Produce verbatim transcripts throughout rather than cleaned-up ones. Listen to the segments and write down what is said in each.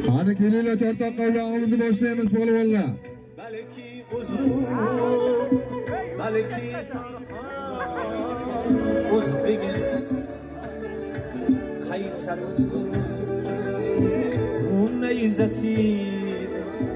Qani kelinglar o'rtoqqa o'yinimizni boshlaymiz polvonlar. Balki uzun, balki tarhon, o'zbegin qaysar nayzasid.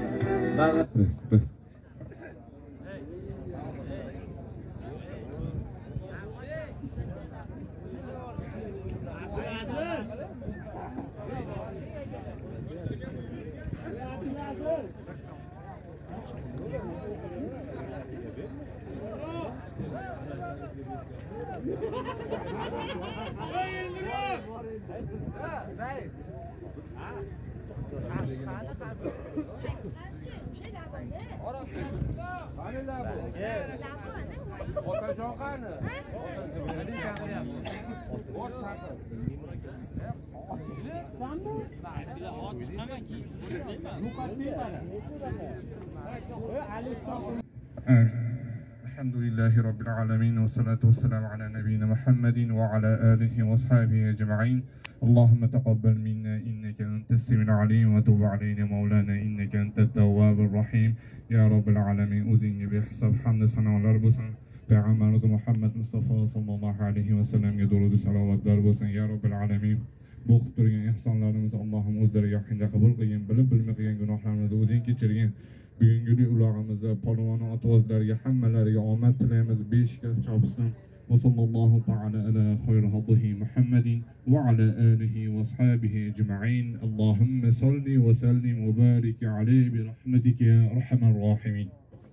الحمد لله رب العالمين والصلاة والسلام على نبينا محمد وعلى آله وأصحابه أجمعين. اللهم تقبل منا إنك أنت السميع العليم وتب علينا مولانا إنك أنت التواب الرحيم يا رب العالمين. o'zingga behisob hamd sanolar bo'lsin. Payg'ambarimiz Muhammad Mustafa sallallohu alayhi va sallamga durud va salovatlar bo'lsin ya robbil alamin. Bu qilib turgan ihsonlarimizni Allohim o'zlariga hinda qabul qilgin, bilib bilmagan gunohlarimizni o'zing kechirgin. Bugungi ularimizni polvon otozlarga hammalariga omad tilaymiz. besh kaz chopsin. Va sallallohu ta'ala ala khayri hadihi Muhammadin va ala alihi va ashabihi ajma'in. Allohumma salli va sallim va barik alayhi bi rahmatika ya arhamar rahimin.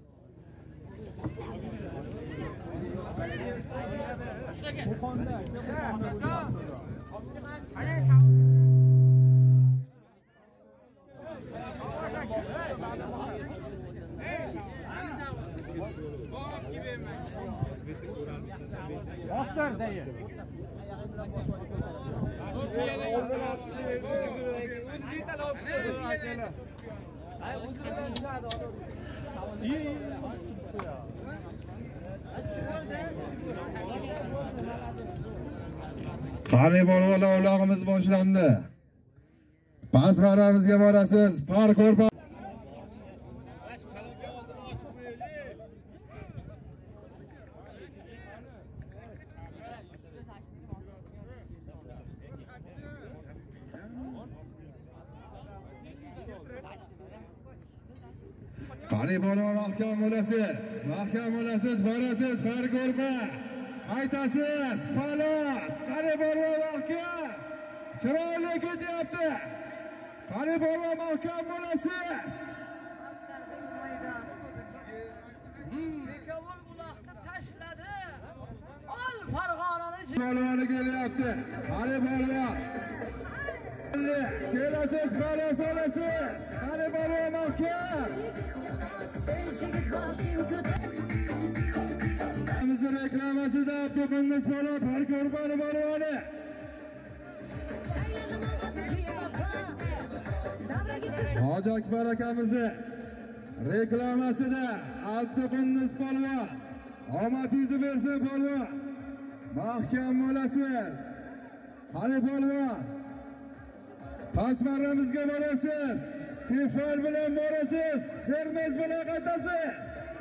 Bastır dayı. Qani polvonlar ularimiz boshlandi. Pas baramizga borasiz. Par ko'rpa. Qani polvon mahkam bo'lasiz. Mahkam bo'lasiz, borasiz, par ko'rpa. Qaytasiz, palos. Qani polvon mahkam. Chiroyli ketyapti. Qani polvon mahkam bo'lasiz. Bekavul uloqni tashladi. Ol Farg'onani polvoni kelyapti. Qani polvon. Kelasiz, palos olasiz. Qani polvon mahkam. Bizni reklamasida Abdubingiz polvon Parko'rbani polvoni. Hoji Akbar akamizni reklamasida Abdubingiz polvon. Omadingizni bersin polvon. Mahkam bo'lasiz. Qani polvon. Pasmaramizga borasiz. Tifar bilan borasiz. Termiz bilan qaytasiz.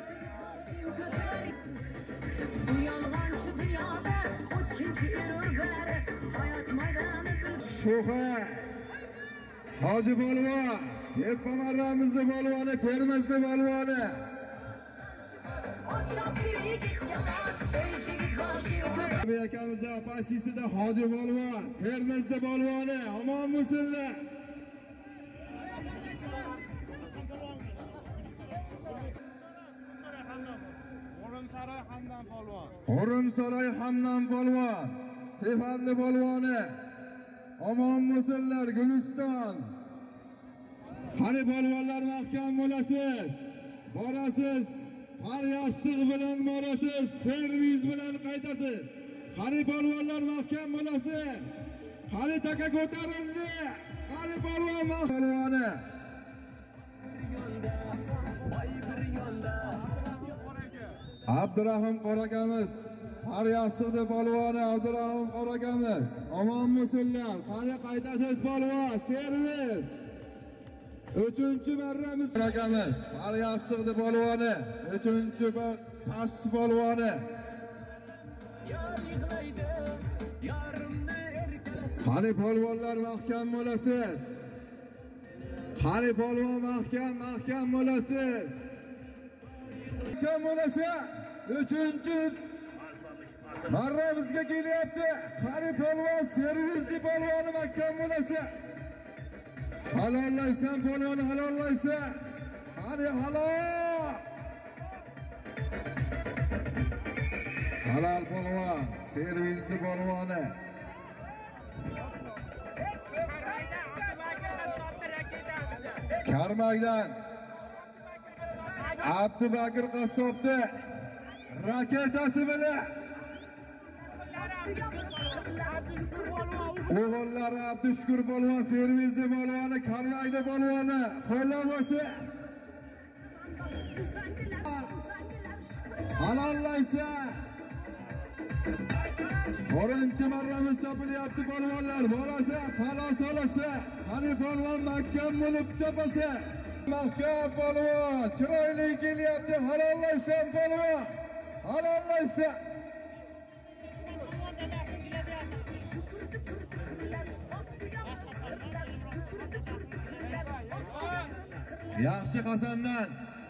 Shuha Hoji polvon, Tepamarramizni polvoni, Termizni polvoni. Bu akamizni apachisida Hoji polvon, Termizni polvoni, omon bo'lsinlar. O'rimsaroy Hamdam polvon, Tefarli polvoni. Omon bo'lsinlar Guliston. Qani polvonlar mahkam bo'lasiz. Borasiz. Qari yostiq bilan borasiz. Servis bilan qaytasiz. Qani polvonlar mahkam bo'lasiz. Qani taka ko'tarildi. Qani polvon polvoni. Abdurahim Qoragamiz, Qariyasuvdi polvoni Abdurahim Qoragamiz. Omon bo'lsinlar. Qani qaytasiz polvon, servis. Üçüncü marramiz akamiz. Faryasig'ni polvoni. Üçüncü past polvoni. Qani polvonlar mahkam bo'lasiz. Qani polvon mahkam, mahkam bo'lasiz. Mahkam bo'lasa üçüncü marramizga kelyapti. Qani polvon, servisli polvoni mahkam bo'lasa. Halollaysan polvonni, halollaysan. Qani halol. Halol polvon, servisli polvoni. Karmakdan Abdubakir qassobni raketasi bilan o'g'illari Abdushukur polvon, servisli polvoni, Karmakda polvoni qo'llanmasi. Halollaysa birinchi marramiz chopilyapti polvonlar. Borasa, falos olasa, qani polvon mahkam bo'lib chopasa. Mahkam polvon, chiroyli kelyapti. Halollaysan polvon. Halollaysa. Yaxshi Hasandan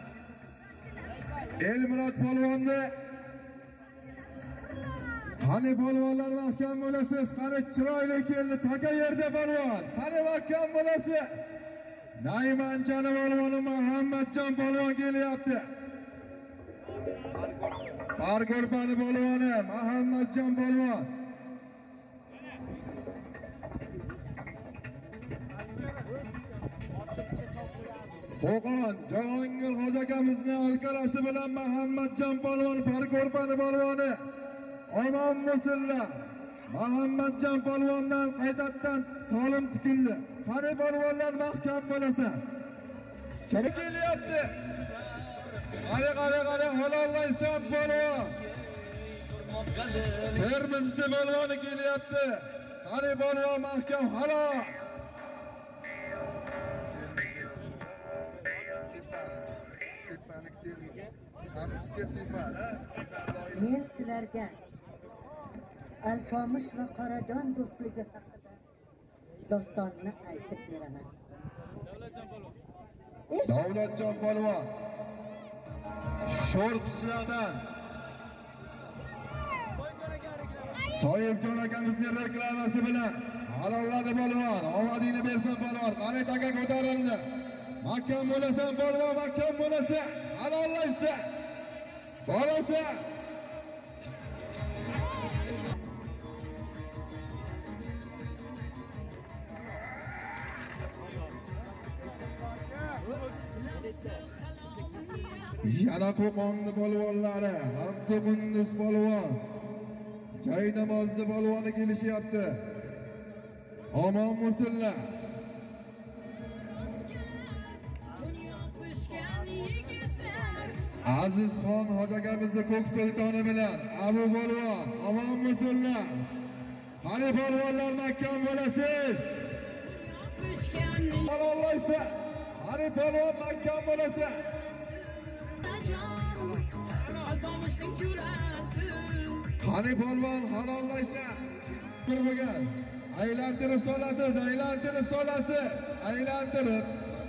Elmurod polvonni. Qani polvonlar mahkam bo'lasiz. Qani chiroyli keldi. Taka yerda polvon. Qani mahkam bo'lasiz. Naymanchani polvoni Muhammadjon polvon kelyapti. Parko'rpani polvoni Muhammadjon polvon. Qo'qon Jahongir Xo'jakamizning alkarasi bilan Muhammadjon polvon parko'rpani polvoni. Omon bo'lsinlar. Muhammadjon polvondan qaytadan solim tikildi. Qani polvonlar mahkam bo'lasa. Chiri kelyapti. Qani qani qani halollaysan polvon. Termizli polvoni kelyapti. Qani polvon mahkam halol. Men sizlarga Alpomish va Qorajon do'stligi haqida dostonni aytib beraman. Davlatjon polvon sho'r qishlardan Soyibjon akamizning reklamasi bilan halolladi polvon. Omadingni bersan polvon. Qani taka ko'tarildi. Mahkam bo'lasan polvon, mahkam bo'lasa, halollaysa. Borasa. Yana Qo'qonni polvonlari, Abdu Qunduz polvon, Joy namozni polvoni kelishyapti. Omon bo'lsinlar. Azizxon hoji akamizning ko'k sultoni bilan Abu polvon, omon bo'lsinlar. Qani polvonlar mahkam bo'lasiz. Halollaysa, qani polvon mahkam bo'lasa. Qani polvon halollaysa. Bo'lgan. Aylantirib solasiz, aylantirib solasiz, aylantirib.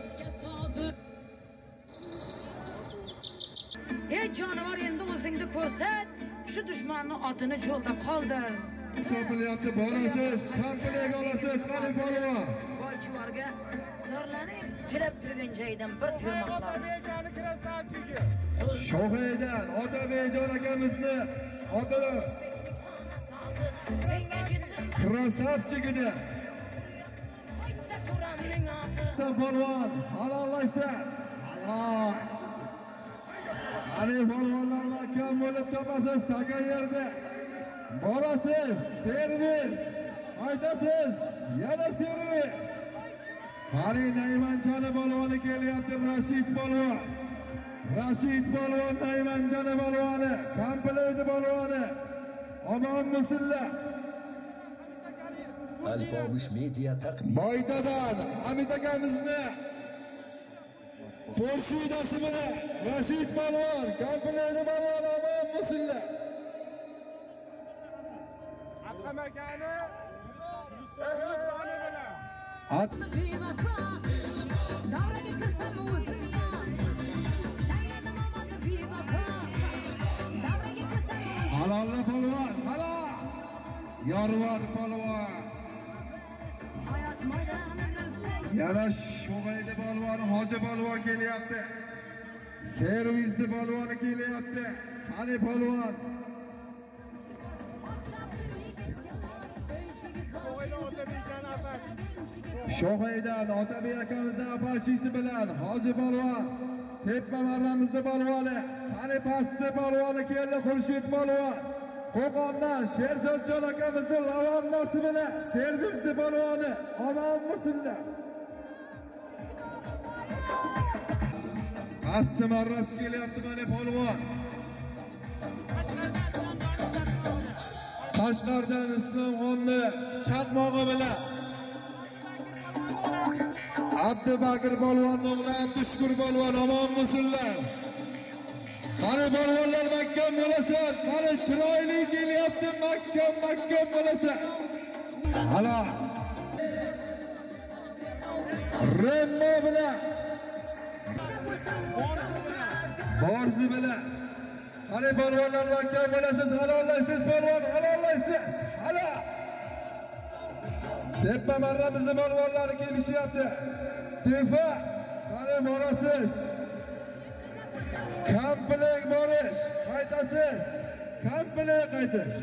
Ey jonivor, endi o'zingni ko'rsat. Shu dushmanning otini cho'lda qoldir. Sopilyapti, borasiz, kompaniyaga olasiz, qani polvon. Boychilarga sorlanib, kelib turgan joydan bir tirmoqlarmiz. Shohaydan Otabekjon akamizni otini krasavchigida. Polvon halollaysa. Halol. Qani polvonlar mahkam bo'lib chopasiz, taka yerda. Borasiz, servis. Aytasiz, yana servis. Qani Naymanchani polvoni kelyapti, Rashid polvon. Rashid polvon, Naymanchani polvoni, kompleyti polvoni. Omon bo'lsinlar. Alpomish media taqdim. Boytadan Hamid akamizni Murshidasi bilan Rashid Palvon, Kampilaydi Palvon omon bo'lsinlar. Atlamakani At bevafo davraga kirsam o'zim yon shayladim omonda bevafo davraga kirsam Halolla Palvon, halol. Yorvar Palvon. hayot maydoni bilsang Yana Sho'g'aydi Palvon, Hoji Palvon kelyapti. Servisli Palvoni kelyapti. Qani Palvon. Sho'g'aydan Otabek akamizning apachisi bilan Hoji Palvon, Tepa marramizni Palvoni, qani pastsi Palvoni keldi Xurshid Palvon. Qo'qondan Sherzodjon akamizning lavannasi bilan servisli Palvoni omon bo'lsinlar. Pastsi marrasi kelyapti mana Palvon. Qashqardan Islomxonni chaqmog'i bilan Abdubakir Palvonning o'g'li Abdushukur Palvon omon bo'lsinlar. Qani Palvonlar mahkam bo'lasan, qani chiroyli kelyapti, mahkam mahkam bo'lasan. Hala. Remmo bilan Borzi bilan qani Palvonlar mahkam bo'lasiz, halollaysiz Palvon, halollaysiz. Hala. Tepa marramizni Palvonlari kelishyapti. Tepa, qani borasiz? Kampilik borish, qaytasiz. Kampilik qaytish.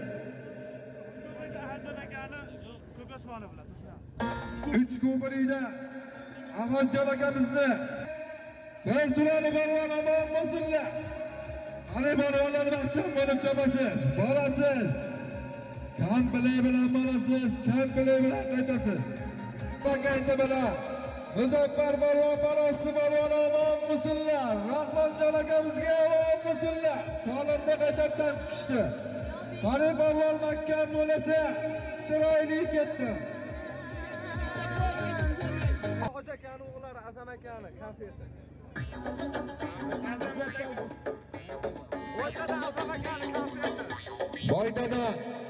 uch ko'prikda Ahmadjon akamizni Tarsulani Palvon omon bo'lsinlar. Qani Palvonlar mahkam bo'lib chopasiz, borasiz. Kampilik bilan borasiz, kampilik bilan qaytasiz. Bagayda bilan Muzaffar Palvon, Palossi Palvon omon bo'lsinlar. Rahmonjon akamizga omon bo'lsinlar. Solimda qaytadan chiqishdi. Qani Palvon mahkam bo'lasa, chiroyli ketdi. Hoji akani o'g'illari Azam akani konfeti. Voydada Azam akani konfeti. Voydada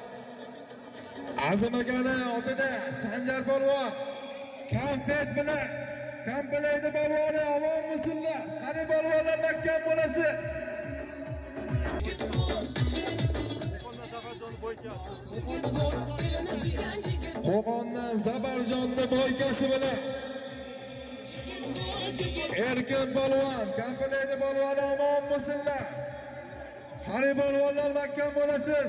Azam akani oldida Sanjar Palvon konfet bilan Kampilaydi Palvoni omon bo'lsinlar. Qani Palvonlar mahkam bo'lasi. Qo'qondan Zabarjonni boykasi bilan Erkin Palvon, Kampilaydi Palvoni omon bo'lsinlar. Qani Palvonlar mahkam bo'lasiz.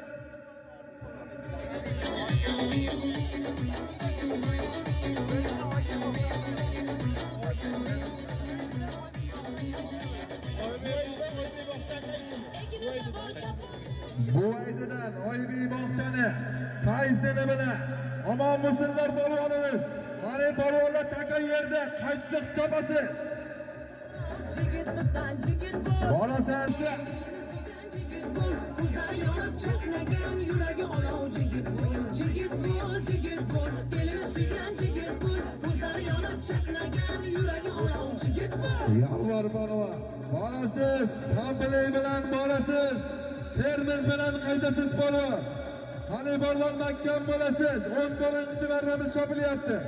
Buvaydadan Oybek bog'chani qaysini bilan omon bo'lsinlar Palvonimiz. Qani Palvonlar taka yerda qaytdiq chopasiz. jigit bisan jigit bo'l Borasan. ko'zlari yonib chaqnagan yuragi olov jigit bo'l jigit bo'l jigit bo'l elini suygan jigit bo'l ko'zlari yonib chaqnagan yuragi olov jigit bo'l Yalvar Palvon. Borasiz, Kampilik bilan borasiz. Termiz bilan qaytasiz Palvon. Qani Palvon mahkam bo'lasiz. o'n to'rtinchi marramiz chopilyapti.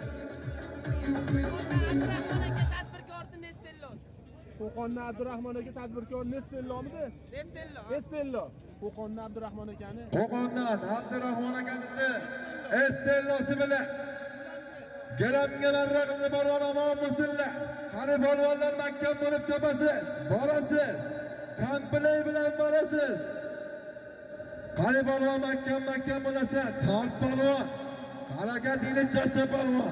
Qo'qonni Abdurahmon aka tadbirkor Nestellomidi? Nestello. Nestello. Qo'qonni Abdurahmon akani. Qo'qondan Abdurahmon akamizni Estellosi bilan Gelamga marra qildi Palvon omon bo'lsinlar. Qani Palvonlar mahkam bo'lib chopasiz. Borasiz. Kampilik bilan borasiz. Qani Palvon mahkam mahkam bo'lasa, Tort Palvon. Harakatingni jassa Palvon.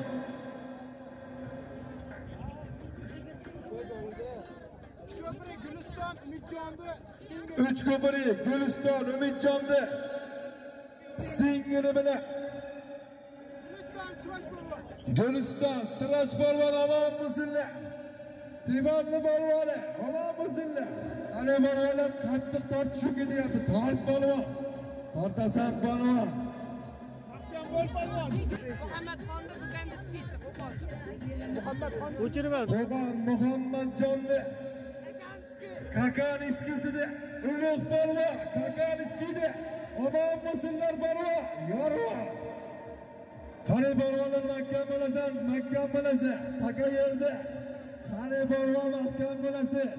Guliston Umidjonni uch ko'prik Guliston Umidjonni Stingini bilan Guliston Siroj Palvon. Guliston Siroj Palvon omon bo'lsinlar. Tivonni Palvoni omon bo'lsinlar. Qani Palvonlar qattiq tortishib ketyapti. Tort Palvon. Tortasan Palvon. Mahkam bo'l Palvon. Muhammadxonni Bugangi spisi Qo'qon. O'chirmas. Qo'qon Muhammadjonni Kakaniskisida ulug' bolva Kakaniskida omon bo'lsinlar bolva yorwa. Qani bolvalar mahkam bo'lasan, mahkam bo'lasan. Taka yerda qani bolva mahkam bo'lasiz.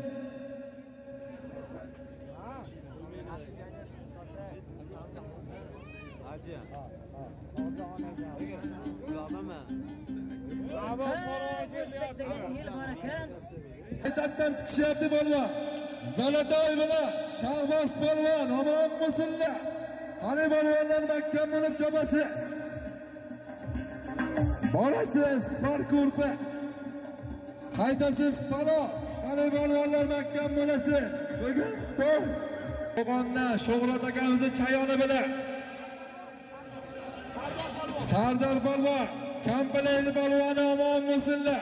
Haytatdan chiqishyapti bolva. Zalatoy bilan Shahboz polvon omon bo'lsinlar. Qani bolvonlar mahkam bo'lib chopasiz. Borasiz parkurda. Qaytasiz Faroz. Qani bolvonlar mahkam bo'lasiz. Bugun to'y. Qo'qonda Sho'g'rat akamizni chayoni bilan Sardor polvon, Kambalayli polvoni omon bo'lsinlar.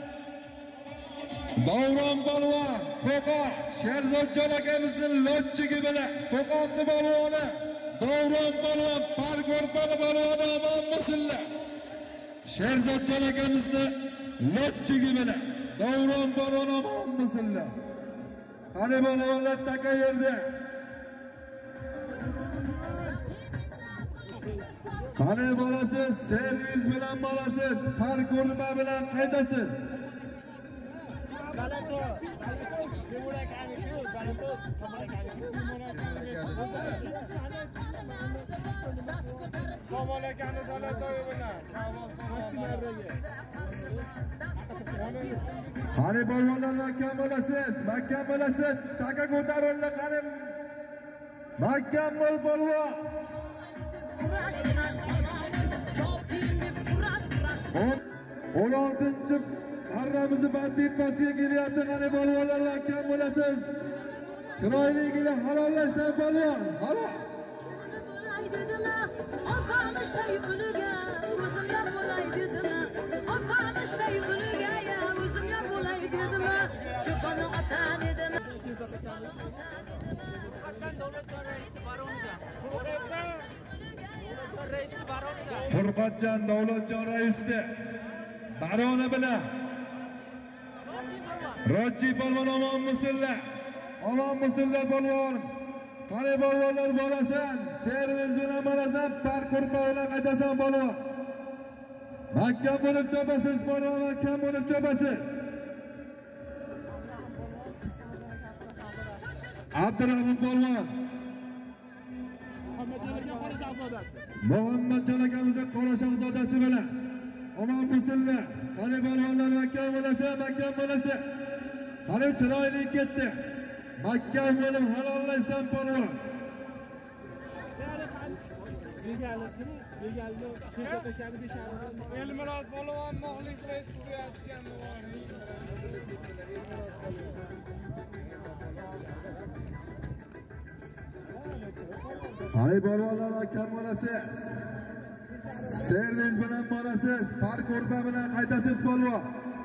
Davron polvon, Qo'qon Sherzodjon akamizning lotchigi bilan Qo'qonni polvoni Davron polvon, Parkur polvoni omon bo'lsinlar. Sherzodjon akamizning lotchigi bilan Davron polvon omon bo'lsinlar. Qani polvonlar taka yerda. Qani borasiz, servis bilan borasiz, parkurma bilan qaytasiz. Kamol akani Zalatoy bilan. Qani polvonlar mahkam bo'lasiz, mahkam bo'lasiz. Taka ko'tarildi qani. Mahkam bo'l polvon. o'n oltinchi marramizni bandipasiga kelyapti. Qani polvonlar mahkam bo'lasiz. Chiroyligini halollaysan polvon. Halol. Opamışday uliga o'zim yar bo'lay dedimi? Opamışday uliga ya o'zim yar bo'lay dedimi? Cho'poni ota dedimi? Furqatjon Davlatjon raisni baroni bilan Roji polvon omon bo'lsinlar. Omon bo'lsinlar polvon. Qani polvonlar borasan, servis bilan borasan, parkur bilan qaytasan polvon. Mahkam bo'lib chopasiz polvon, mahkam bo'lib chopasiz. Abdurahmon polvon. Muhammadjon akamizning Qora shahzodasi bilan omon bo'lsinlar. Qani polvonlar mahkam bo'lasa, mahkam bo'lasa. Qani chiroyli ketdi. Mahkam bo'lib halollaysan polvon. Elmurod polvon muxlislar kuryapgan. Qani polvonlar mahkam bo'lasiz. Servis bilan borasiz, parkurma bilan qaytasiz polvon.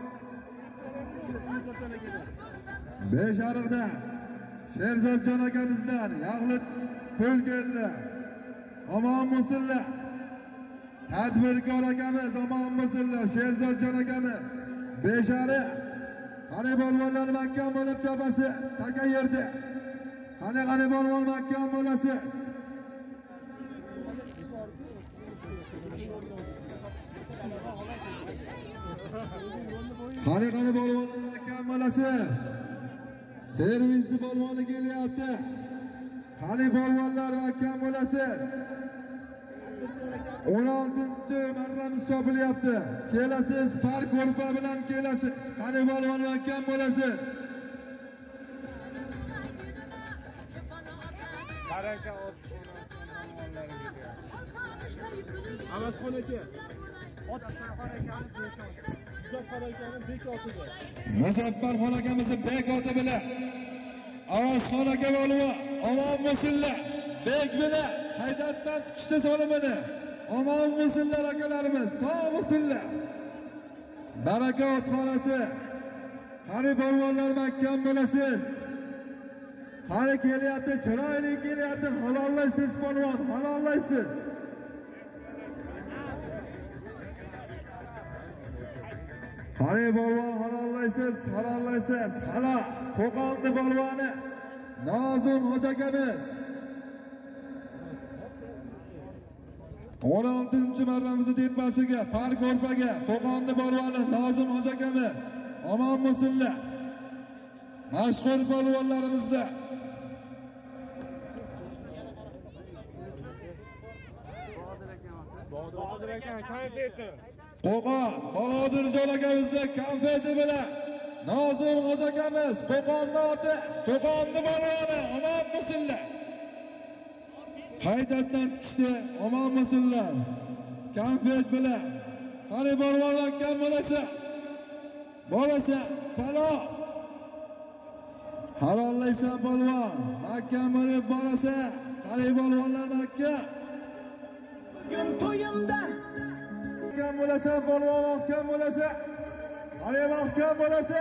Beshariqda Sherzodjon akamizdan yaxlit pul keldi. Omon bo'lsinlar. Tadbirkor akamiz omon bo'lsinlar. Sherzodjon akamiz. Beshariq. Qani polvonlar mahkam bo'lib chopasiz. Taka yerda. Qani qani polvon mahkam bo'lasiz. Qani qani polvonlar mahkam bo'lasiz. Servisni polvoni kelyapti. Qani polvonlar mahkam bo'lasiz. o'n oltinchi marramiz chopilyapti. Kelasiz, parkurpa bilan kelasiz. Qani polvon mahkam bo'lasiz. Baraka ot. Amasxon aka. Ot Muzaffar akamiz Muzaffar akamiz bekotiga. Muzaffar akamizni bekoti bilan Avazxon aka polvon omon bo'lsinlar. Bek bilan haydatdan chiqishda solimini. Omon bo'lsinlar akalarimiz, sog' bo'lsinlar. Baraka otxonasi. Qani polvonlar mahkam bo'lasiz. Qani kelyapti, chiroyli kelyapti. Halollaysiz polvon, halollaysiz. Qani polvon halollaysiz, halollaysiz. Hala Qo'qonni polvoni Nozim Hoji akamiz o'n oltinchi marramizni tepasiga, park o'rpaga Qo'qonni polvoni Nozim Hoji akamiz omon bo'lsinlar. Mashhur polvonlarimizda Bahodir aka konfeti. Qo'qon Bahodirjon akamizda konfeti bilan Nozim Hoji akamiz Qo'qonni oti, Qo'qonni polvoni omon bo'lsinlar. Qaytadan tikishdi, omon bo'lsinlar. Konfet bilan qani polvonlar kam bo'lasa, bo'lasa paloh. Halollaysan polvon, Makka bo'lib borasa, qani polvonlar Makka. Gün to'yimda Mahkam bo'lasa, polvon mahkam bo'lasa, qani mahkam bo'lasa.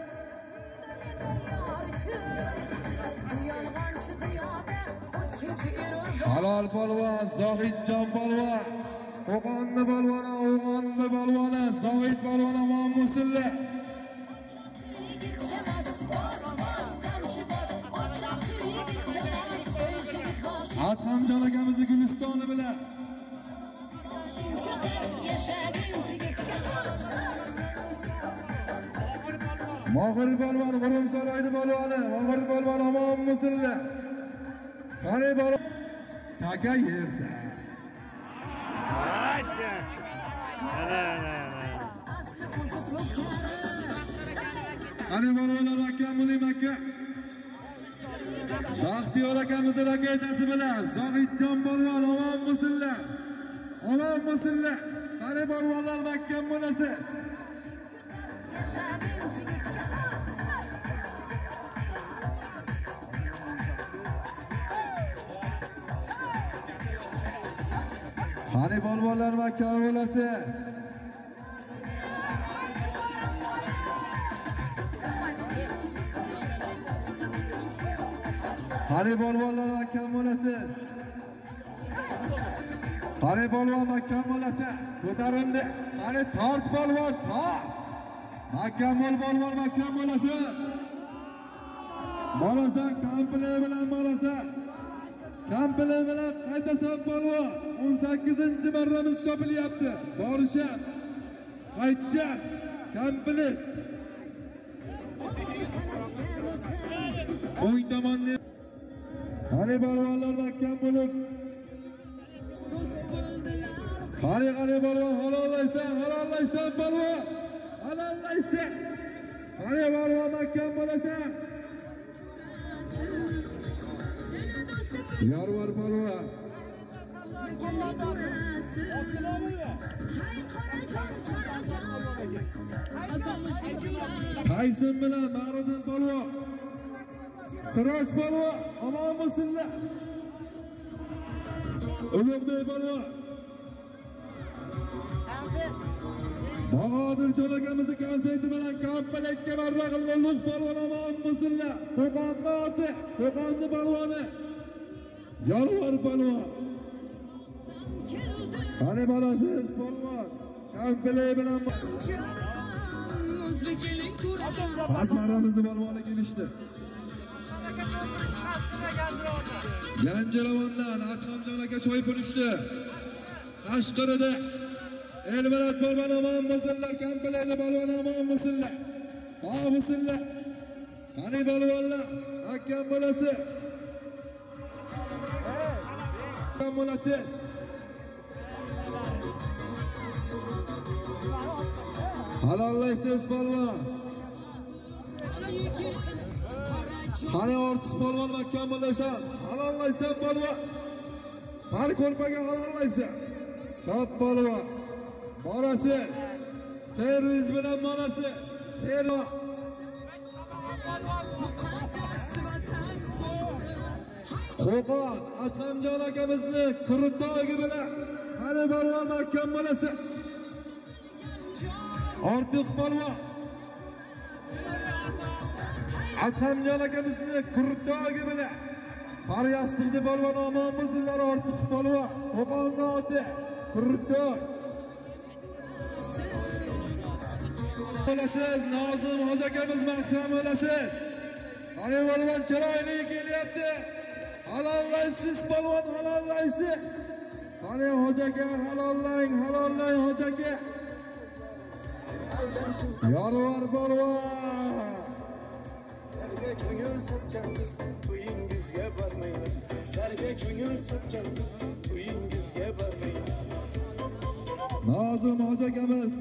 Halol polvon, Zohidjon polvon, Qo'qonni polvoni, O'g'onni polvoni, Zohid polvon omon bo'lsinlar. Adhamjon akamizni Gulistoni bilan Mohir polvon, G'urum saroydi polvoni, Mohir polvon omon bo'lsinlar. Qani polvon taka yerda. Qani polvonlar Makka bo'ling Makka. Baxtiyor akamizni raketasi bilan Zohidjon polvon omon bo'lsinlar. Omon bo'lsinlar. Qani polvonlar Makka bo'lasiz. Qani polvonlar Makka bo'lasiz. Qani polvonlar Makka bo'lasiz. Qani polvon Makka bo'lasiz. Ko'tarindi. Qani tort polvon, tort. Makka polvon Makka bo'lasiz. Borasan kompley bilan borasan. Kompley bilan qaytasan polvon. o'n sakkizinchi marramiz chopilyapti. Borishab, qaytishab, kompley. O'ng tomonda qani polvonlar Makka bo'lib. Qani qani polvon halollaysan, halollaysan polvon. Halollaysan. Qani polvon Makka bo'lasan. Yarvar polvon. Qaysin bilan Bag'ridin polvon. Siroj polvon omon bo'lsinlar. Ulug'bek polvon. Bahodirjon akamizni konfeti bilan komplektga marra qildi. Ulug' polvon omon bo'lsinlar. Qo'qonni oti, Qo'qonni polvoni. Yarvar polvon. Qani borasiz polvon? Kompley bilan Azmaramizni polvoni kelishdi. Yangiravondan Adhamjon aka choy pulishdi. Qashqarida Elmurod polvon omon bo'lsinlar, kompleyda polvon omon bo'lsinlar. Sog' bo'lsinlar. Qani polvonlar, hakam bo'lasiz. Hakam bo'lasiz. Halollaysiz polvon. Qani ortiq polvon Makka bo'lasan. Halollaysan polvon. Har ko'rpaga halollaysan. Chop polvon. Borasiz. Servis bilan borasiz. Servis. Qo'qon Adhamjon akamizni Qurutdogi bilan qani polvon Makka bo'lasan. Ortiq polvon. Adhamjon akamizni Qurutdogi bilan Faryastig'ni polvon omon bo'lsinlar. Ortiq polvon Qo'qonni oti Qurutdog. bo'lasiz. Nozim hoji akamiz mahkam bo'lasiz. Qani polvon chiroyli kelyapti. Halollaysiz polvon, halollaysiz. Qani hoji aka halollang, halollang hoji aka. Yorvar polvon. Sarga ko'ngil sotganmiz, to'yingizga bormayman. Sarga ko'ngil sotganmiz, to'yingizga bormayman. Nozim hoji akamiz.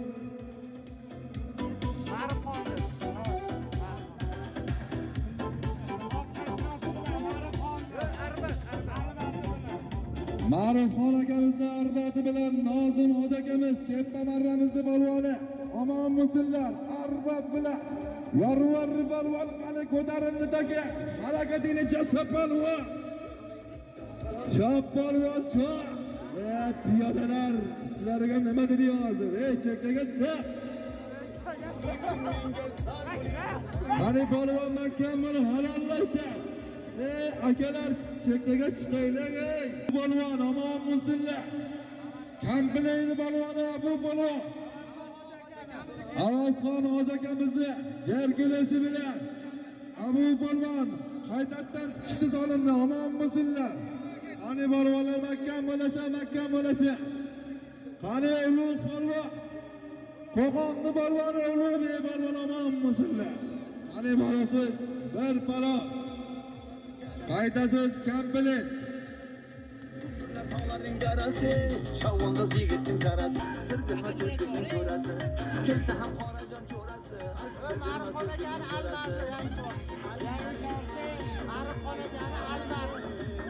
Ma'rifxon akamizning arbati bilan Nozim hoji akamiz tepa marramizni polvoni. Omon bo'lsinlar. Arbat bilan yorvar polvon qani ko'tarildi taka. Harakatingni jasa polvon. Chop polvon chop. Ey piyodalar, sizlarga nima dedi hozir? Ey chekkaga chop. Qani polvon mahkam bo'lib halollaysan. Ey akalar chekkaga chiqaylar ey. Polvon omon bo'lsinlar. Kampilayni polvoni bu polvon. Avazxon hoji akamizni Gerkulesi bilan Abu polvon qaytadan chiqishni solindi. Omon bo'lsinlar. Qani polvonlar mahkam bo'lasa, mahkam bo'lasa. Qani ulug' polvon. Qo'qonni polvoni ulug' ey polvon omon bo'lsinlar. Qani borasiz bir palo. Qaytasiz Kampilay. Tağların darası, şavvandaz yigitning sarasi, sir bilmas o'zbekning ko'rasi, kelsa ham qorajon cho'rasi, Ma'rifxonadan almasi, Ma'rifxonadan almasi.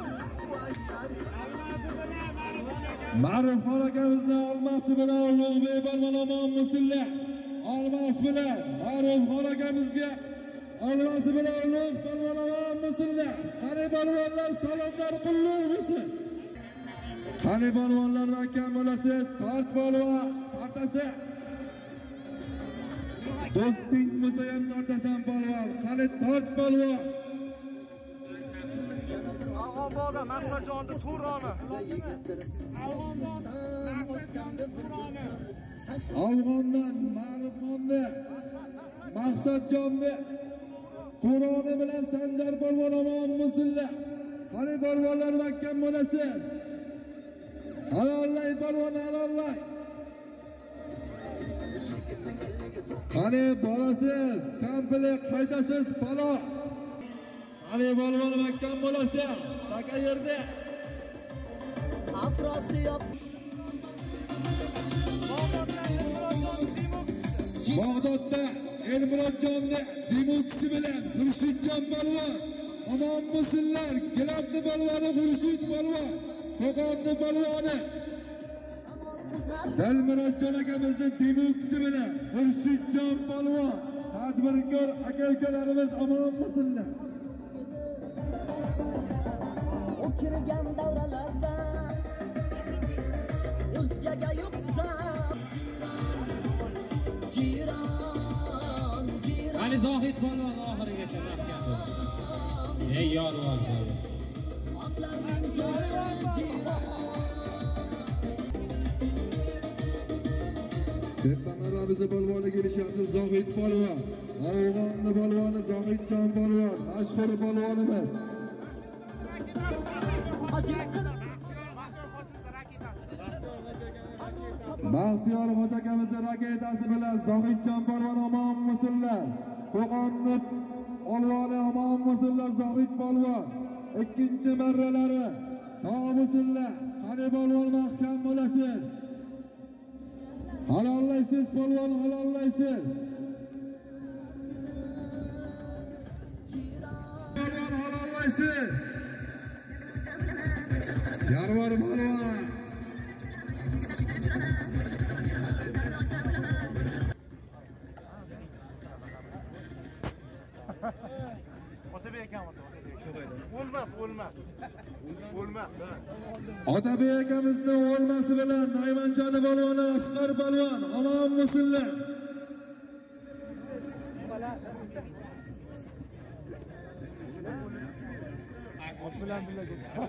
Ma'rifxon akamizning olmasi bilan ulug'bek polvon omon bo'lsinlar. Olmos bilan Ma'rifxon akamizga olmasi bilan ulug' polvon omon bo'lsinlar. Qani polvonlar salomlar qulluq bo'lsin. Qani polvonlar mahkam bo'lasiz. Tort polvon, tortasi. Do'sting bo'lsa ham tortasan polvon. Qani tort polvon. Avg'onboda Maqsadjonning To'roni. Afg'ondan Ma'rifxonni Maqsadjonni To'roni bilan Sanjar polvon omon bo'lsinlar. Qani polvonlar mahkam bo'lasiz. Halollay polvon, halollay. Qani borasiz, Kampilay qaytasiz palo. Qani polvon mahkam bo'lasiz. Taka yerda. Afrosiyab Bag'dodda Elmurodjonni Demoksi bilan Xurshidjon polvon omon bo'lsinlar. Gilabni polvoni Xurshid polvon, Qo'qonni polvoni Dalmurodjon akamizning Demoksi bilan Xurshidjon polvon, tadbirkor aka-ukalarimiz omon bo'lsinlar. o'kirgan davralarda o'zgaga yo'qsa jiran jiran Ali Zohid polvon oxirigacha mahkam bo'ldi. Ey yorvor polvon. otlarning so'yi jiran Tepa marramizni polvoni kelishyapti. Zohid polvon, Afg'onni polvoni Zohidjon polvon, mashhur polvonimiz. Baxtiyor hoji akamizning raketasi bilan Zohidjon polvon omon bo'lsinlar. Qo'qonni polvoni omon bo'lsinlar. Zohid polvon ikkinchi marralari sog' bo'lsinlar. Qani polvon mahkam bo'lasiz. Halollaysiz polvon, halollaysiz. Polvon halollaysiz. Yorvar polvon. Otabek akam o'lmas, o'lmas. O'lmas, ha. Otabek akamizning o'lmasi bilan Naymanjoni polvoni Asqar polvon omon bo'lsinlar. Os bilan birga.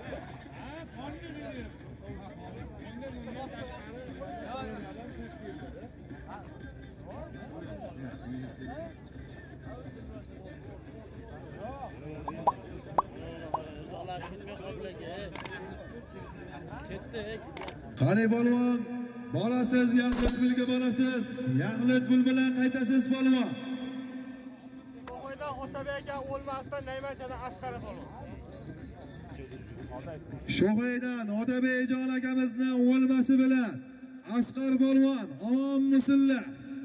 Qani polvon, borasiz, Yaxlit Bulga borasiz. Yaxlit Bul bilan qaytasiz polvon. Qo'ydan Otabek aka o'lmasdan Naymanchadan Asqar polvon. Sho'g'aydan Otabekjon akamizning o'lmasi bilan Asqar polvon omonmisizlar?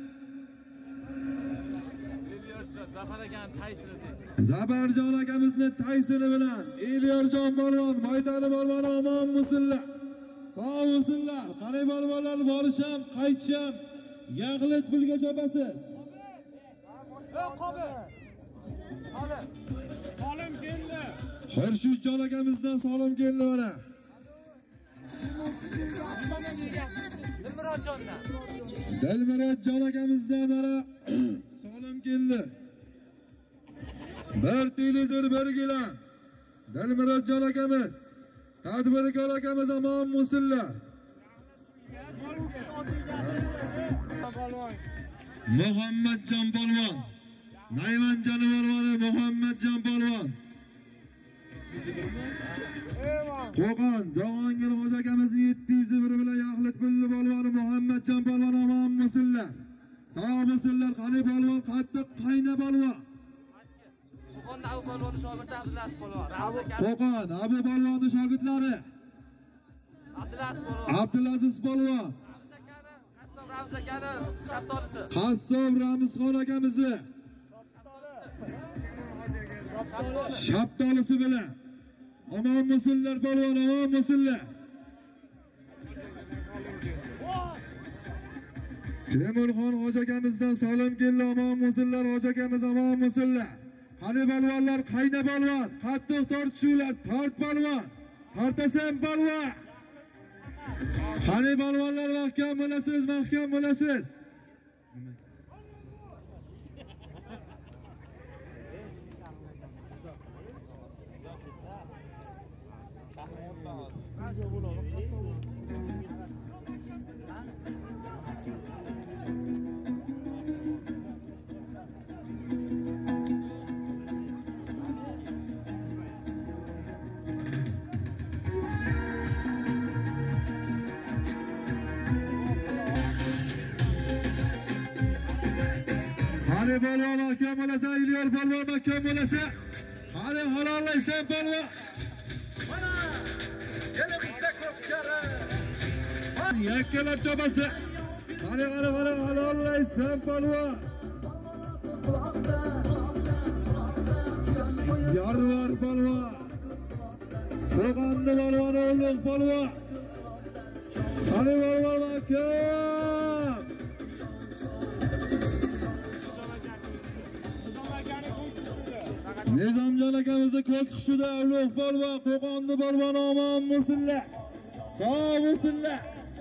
Zafar akani Taysini. Zabarjon akamizning Taysini bilan Elyorjon polvon, Maydoni polvon omonmisizlar? Sog'misizlar? Qani polvonlar borisham, qaytisham, Yaxlit Bulga chopasiz. Solim keldi. Xurshidjon akamizdan Solim keldi mana. Dilmurodjondan. Dilmurodjon akamizdan mana Solim keldi. Bir televizor bir gilam. Dilmurodjon akamiz, tadbirkor akamiz omonmisizlar? Muhammadjon polvon, Naymanjon polvoni Muhammadjon polvon. Qo'qon Jahongir Xo'ja akamizning yetti yuz bir bilan Yaxlit Bulli polvoni Muhammadjon polvon omonmisizlar? Sog'misizlar? Qani polvon qattiq qayna polvon. Qo'qonda Abu polvonni shogirdi Abdulaziz polvon. Qo'qon Abu polvonni shogirdlari Abdulaziz polvon. Abdulaziz polvon. Qassob Ramizxon akamizni Shaptolisi bilan omonmisizlar polvon, omonmisizlar? Temurxon Xo'ja akamizdan Solim keldi, omonmisizlar? Xo'ja akamiz omonmisizlar? Qani polvonlar, qayna polvon, qattiq tortishuvlar, tort polvon, tortasan polvon. Qani polvonlar, mahkam bo'lasiz, mahkam bo'lasiz. Qani polvon mahkam bo'lasa, Elyor polvon mahkam bo'lasa, qani halollaysan polvon. Mana elimizda ko'pkari. Yakkalab chopasi. Qani qani qani halollaysan polvon. Yarvar polvon. Qo'qonni polvon, Ulug' polvon. Qani polvon mahkam. Nizomjon akamizni ko'k qushida Ulug' polvon, Qo'qonni polvon omonmisizlar? Sog'misizlar?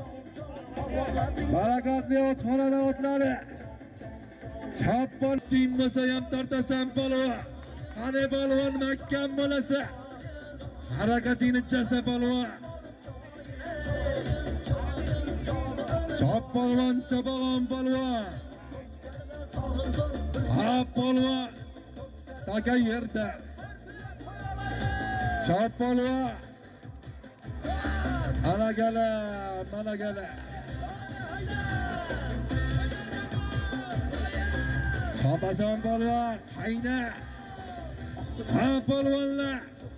Barakatli otxonada otlari. Chappon tinmasa ham tortasan polvon. Qani polvon mahkam bo'lasa, harakatingni jasa polvon. Chop polvon, chopag'on polvon. Ha polvon. Taka yerda. Chop polvon. Ana gala, mana gala. Chopasan polvon, qayna. Ha polvonlar.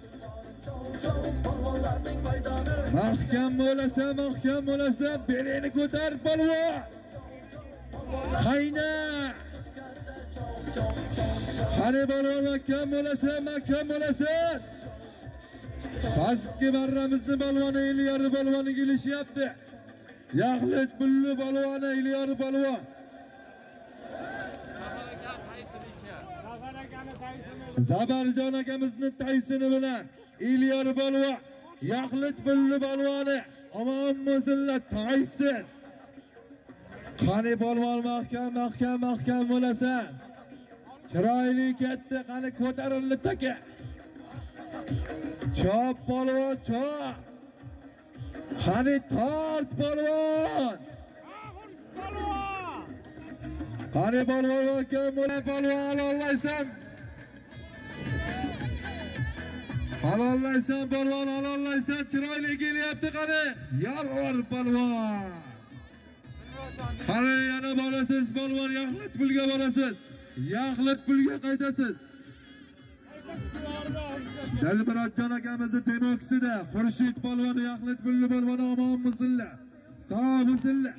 Mahkam bo'lasa, mahkam bo'lasa, belini ko'tar polvon. Qayna. Qani polvon mahkam bo'lasa, mahkam bo'lasa. Pastki marramizni polvoni Elyor polvoni kelishyapti. Yaxlit Bulli polvoni Elyor polvon. Zabarjon akamizning Taysini bilan Elyor polvon, Yaxlit Bulli polvoni omonmisizlar? Taysin. Qani polvon mahkam, mahkam, mahkam bo'lasa. Chiroyli ketdi, qani ko'tarildi taka. Chop polvon, chop. Qani tort polvon. Qani polvon akam, bo'la polvon halollaysan. Halollaysan polvon, halollaysan. Chiroyli kelyapti qani. Yorg'or polvon. Qani yana borasiz polvon, yaxlit pulga borasiz. Yaxlit pulga qaytasiz. Dalmurodjon akamizni demoksida Xurshid polvon yaxlit pulli polvon omonmisizlar? Sog'misizlar?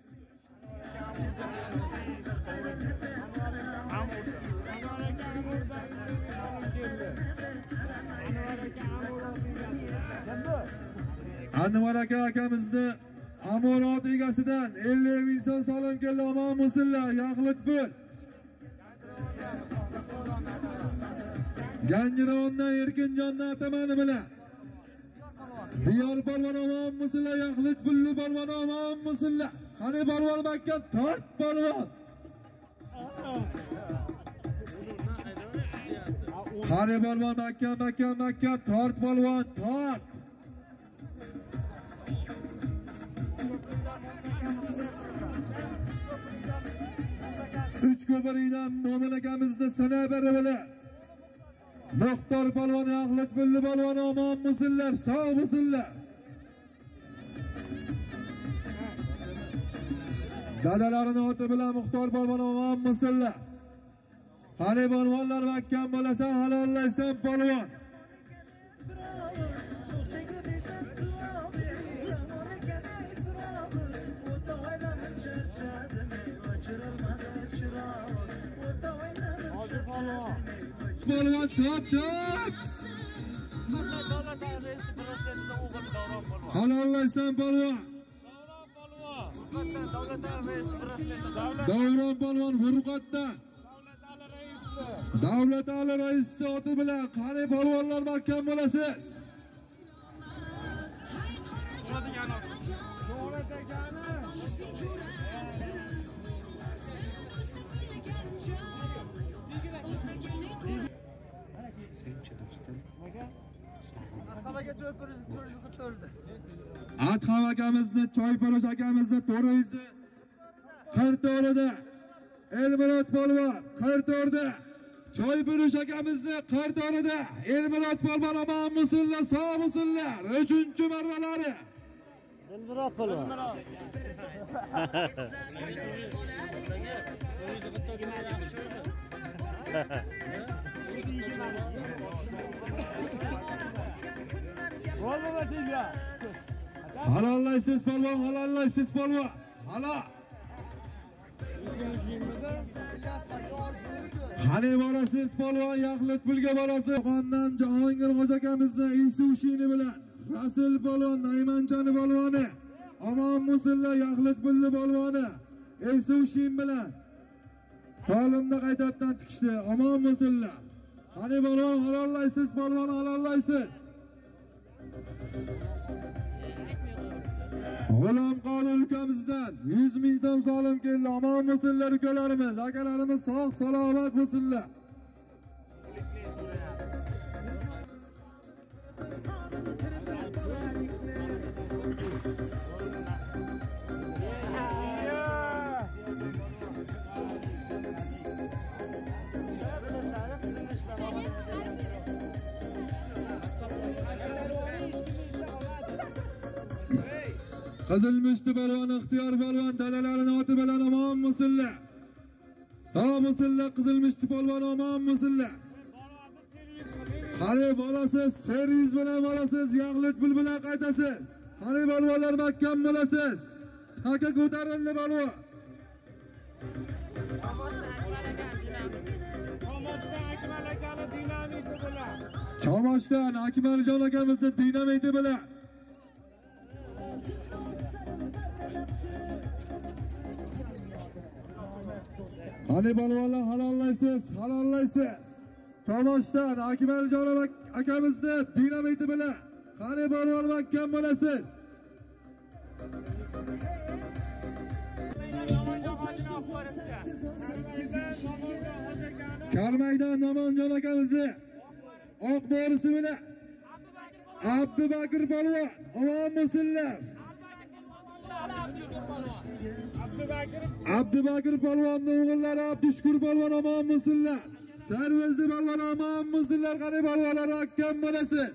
Anvar aka akamizni Amorot egasidan ellik ming so'm salom keldi, omonmisizlar? Yaxlit pul. Gangirovondan Erkinjondan atamani bilan Diyor polvon omonmisizlar? Yaxlit pulli polvon omonmisizlar? Qani polvon makka tort polvon. Qani polvon makka makka makka tort polvon tort. Uch ko'piriydan Mo'min akamizni sanabari bilan Muxtor polvon yaxlit pulli polvon omonmisizlar? Sog'misizlar? Dadalarini oti bilan Muxtor polvon omonmisizlar? Qani polvonlar makkan bo'lasan, halollaysan polvon. Polvon chop chop. Halollaysan polvon. Davron polvon Furqatda. Davlat ali raisi oti bilan qani polvonlar makkan bo'lasiz? Atxamaga choy pirizni to'rt yuz qirq to'rt. Atxam akamizni, Choyporosh akamizni to'rt yuz qirq to'rt. Elmurod polvon qirq to'rt. Choyporosh akamizni qirq to'rt. Elmurod polvon omonmisizlar? Sog'misizlar? uchinchi marralari. Elmurod polvon. Halollaysiz polvon, halollaysiz polvon. Halol. Qani borasiz polvon, yaxlit pulga borasiz. Qo'qondan Jahongir Xo'ja akamizni Isushini bilan Rasul polvon, Naymanchani polvoni omonmisizlar? Yaxlit pulli polvoni Isushin bilan Solimda qaytadan tikishdi, omonmisizlar? Qani polvon, halollaysiz polvon, halollaysiz? G'ulom Qodir ukamizdan yuz ming so'm solim keldi, omonmisizlar ukalarimiz? Akalarimiz sog' salomat bo'lsinlar. Qizilmishti polvon, Ixtiyor polvon dadalarini oti bilan omonmisizlar? Sog'misizlar? Qizilmishti polvon omonmisizlar? Qani borasiz, servis bilan borasiz, yaxlit pul bilan qaytasiz? Qani polvonlar makkan bo'lasiz? Taka ko'tarildi polvon. Chomoshdan Akmaljon akamizni dinamiti bilan Qani polvonlar, halollaysiz, halollaysiz? Chomoshdan Akmaljon akamizni dinamiti bilan qani polvon makkan bo'lasiz? Karmaydan Namanjon akamizni oq borisi bilan Abdubakir polvon omonmisizlar? Abdubakir polvonning o'g'illari Abdushukur polvon omon bo'lsinlar. Sarvezli polvon omon bo'lsinlar. Qani polvonlar hakkam bo'lasiz.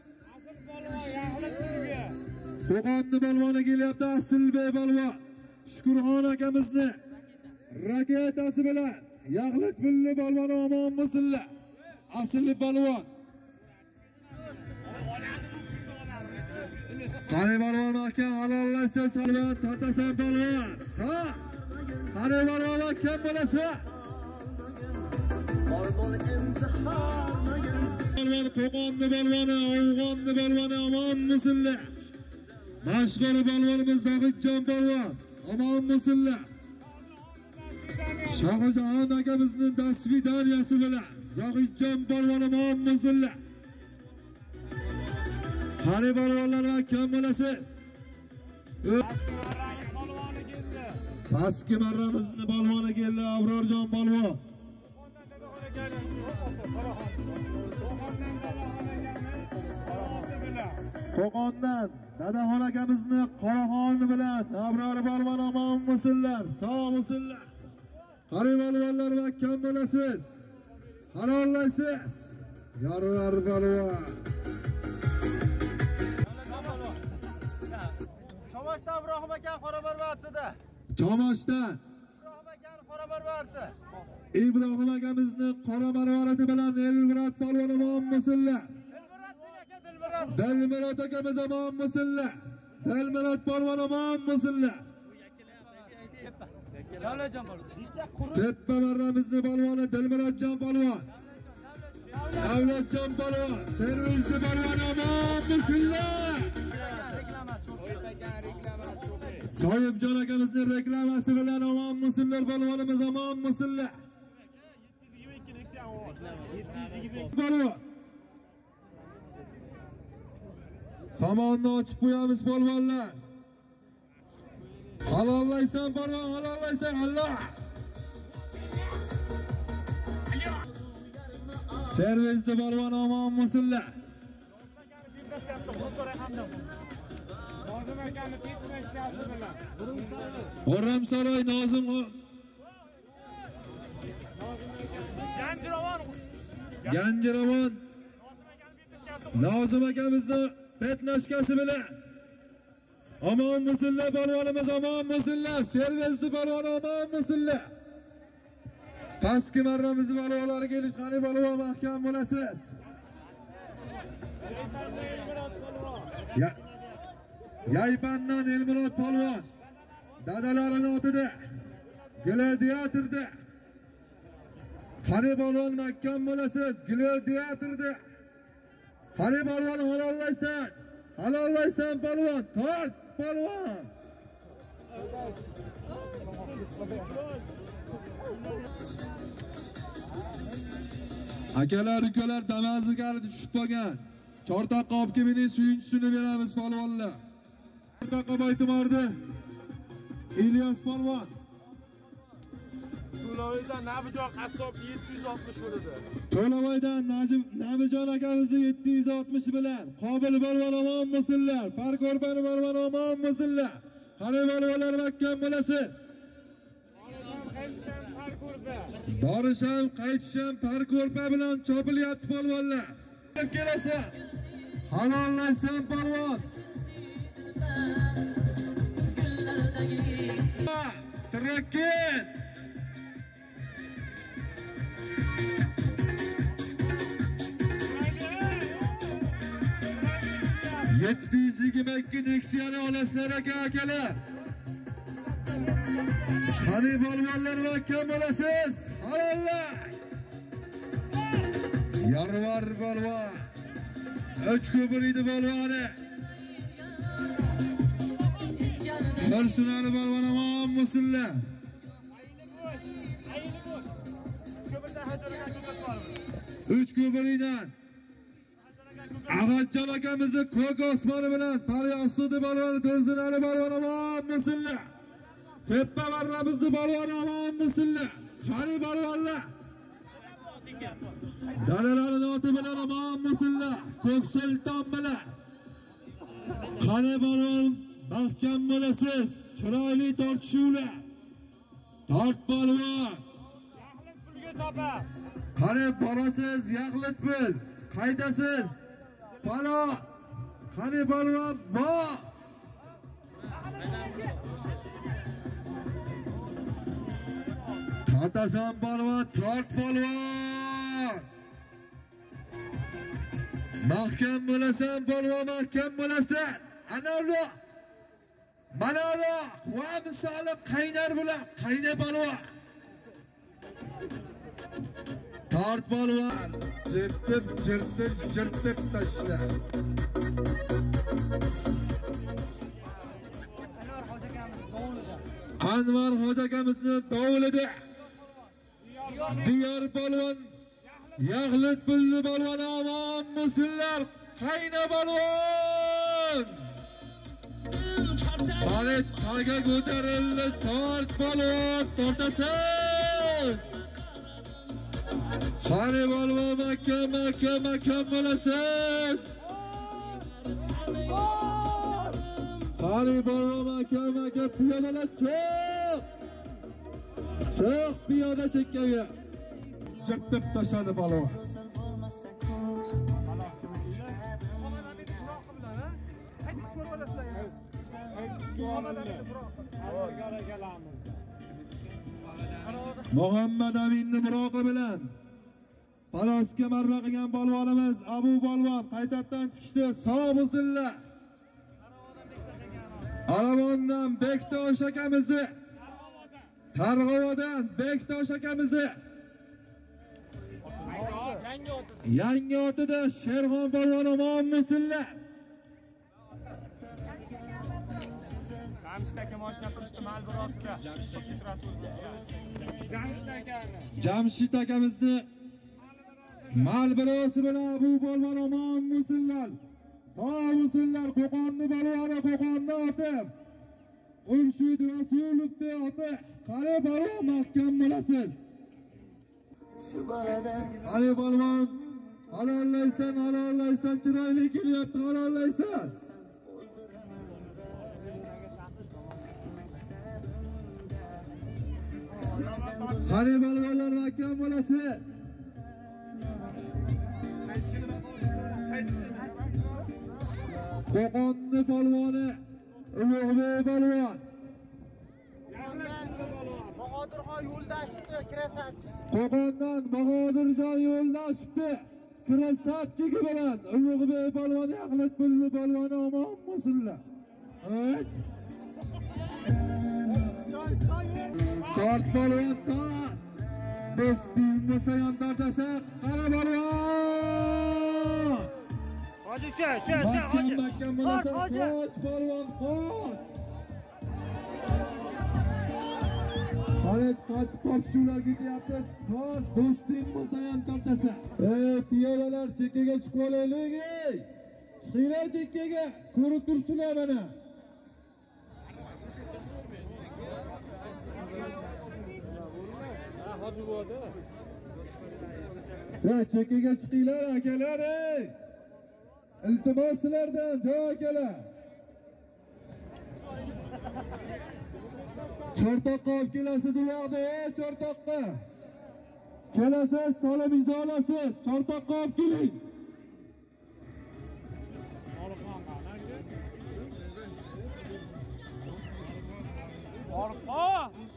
Qo'qonni polvoni kelyapti, Asilbey polvon. Shukurxon akamizni raketasi bilan Yaxlit Pulli polvon omon bo'lsinlar. Asilli polvon. Qani polvon aka halollashsa salom tortasan polvon. Ha? Qani polvon aka bo'lasa. Polvon Qo'qonni polvoni, Afg'onni polvoni omon bo'lsinlar. Mashhur polvonimiz Zohidjon polvon omon bo'lsinlar. Shohjahon akamizning dasvidaniyasi bilan Zohidjon polvon omon bo'lsinlar. Qani polvonlar hakkam bo'lasiz. Pastki marramizning polvoni keldi, Abrorjon polvon. Qo'qondan Dadaxon akamizni Qoraxon bilan Abror polvon omon bo'lsinlar, sog' bo'lsinlar. Qani polvonlar hakkam bo'lasiz. Halollaysiz. Yorlar polvon. Chomoshdan Ibrohim aka Qorabarvartida. Chomoshdan Ibrohim akani Qorabarvarti. Ibrohim akamizni Qorabarvarti bilan Elmurod polvon omon bo'lsinlar. Dilmurod akamiz omon bo'lsinlar. Dilmurod polvon omon bo'lsinlar. Teppa marramizning polvoni Dilmurodjon polvon. Davlatjon polvon, servisli polvon omon bo'lsinlar. Soyibjon akamizning reklamasi bilan omon bo'lsinlar, polvonimiz omon bo'lsinlar. Polvon. Samonni ochib qo'yamiz polvonlar. Halollaysan polvon, halollaysan Allah. Servisli polvon omon bo'lsinlar. O'ram saroy Nozim Ganjiravon Nozim akamizni petnashkasi bilan omon bo'lsinlar, polvonimiz omon bo'lsinlar. Servisli polvon omon bo'lsinlar. Pastki marramizni polvonlari kelish, qani polvon mahkam bo'lasiz. Ya Yaypandan Elmurod polvon dadalarining otida gladiatorda. Qani polvon mahkam bo'lasiz, gladiatorda. Qani polvon halollaysan. Halollaysan polvon, tort polvon. Akalar, ukalar damazi gardi tushib qolgan. Chortoqqa olib kelib suyunchisini beramiz polvonlar. Chortoqqa Boytimorda İlyas polvon. To'lavoydan Nabijon qassob yetti yuz oltmish bo'ldi. To'lavoydan Najib Nabijon akamizni yetti yuz oltmish bilan Qobil polvon omon bo'lsinlar. Parko'rpani polvon omon bo'lsinlar. Qani polvonlar hakkam bo'lasiz. Borisham, qaytisham parko'rpa bilan chopilyapti polvonlar. Kelasan. Halollaysan polvon. Tirakken. yetti yuz yigirma ikki Nexia'ni olasizlar aka akalar. Qani polvonlar hakkam bo'lasiz. Halollar. Yarvar polvon. Uch ko'piriydi polvoni. Bo'lsunari polvon omon bo'lsinlar. Uch ko'piriydan Ag'atjon akamizni ko'k osmoni bilan Paryostidi polvoni To'rsinali polvon omon bo'lsinlar. Teppa marramizni polvoni omon bo'lsinlar. Qani polvonlar. Dadalarining oti bilan omon bo'lsinlar. Ko'k sulton bilan. Qani polvon mahkam bo'lasiz. chiroyli tortishuvlar. Tort polvon. Yaxlit pulga topa. Qani borasiz, yaxlit pul. Qaydasiz? Palo. Qani polvon, bos. Tortasan polvon, tort polvon. Mahkam bo'lasan polvon, mahkam bo'lasan. Ana ular. Mana ular, va misoli qaynar bular, qayna polvon. Tort polvon, jirtib, jirtib, jirtib tashla. Anvar hoji akamizni dovulida. Diyor polvon, yaxlit pulli polvon omon bo'lsinlar. Qayna polvon. Qani taga ko'tarildi, tort polvon, tortasan. Qani polvon, makka, makka, makka bo'lasan. Qani polvon, makka, makka, piyodalar chiq. Chiq piyoda chekkaga. Jirtib tashladi polvon. Muhammad Aminni Buroqi bilan Palosga marra qilgan polvonimiz Abu polvon qaytadan chiqishdi. Sog' bo'lsinlar. Aravondan Bektosh akamizni, Targ'ovodan Bektosh akamizni, Yangi otida Sherxon polvon omon bo'lsinlar. Jamshid aka mashina qilishdi Malburosga. Jamshid Rasul. Jamshid akani. Jamshid akamizni Malburosi bilan Abu polvon omon bo'lsinlar. Sog' bo'lsinlar. Qo'qonni polvoni, Qo'qonni oti. Urshid Rasulovni oti. Qani polvon, mahkam bo'lasiz. Qani polvon, halollaysan, halollaysan, chiroyli kelyapti, halollaysan. Qani polvonlar, mahkam bo'lasiz. Qo'qonni polvoni Ulug'bek polvon. Bahodirxon Yo'ldashevni kirasatchi. Qo'qondan Bahodirjon Yo'ldashevni kirasatchigi bilan Ulug'bek polvon yaxlit pulli polvoni omon bo'lsinlar. Evet. Tort polvon ta. Do'sting bo'lsa yon tortasan, qara polvon. Hoji, sha, sha, sha, hoji. Tort polvon, tort. Qani tort tortishuvlar ketyapti. Tort, do'sting bo'lsa yon tortasan. Ey, piyodalar chekkaga chiqib olaylik, ey. Chiqinglar chekkaga, ko'rib tursinlar mana. Hoji bo'ldi. Ya chekkaga chiqinglar akalar, ey. İltimos sizlardan, joy akalar. Chortoqqa olib kelasiz ularni, ey, Chortoqqa. Kelasiz, solib imzolasiz. Chortoqqa olib keling. Orqa.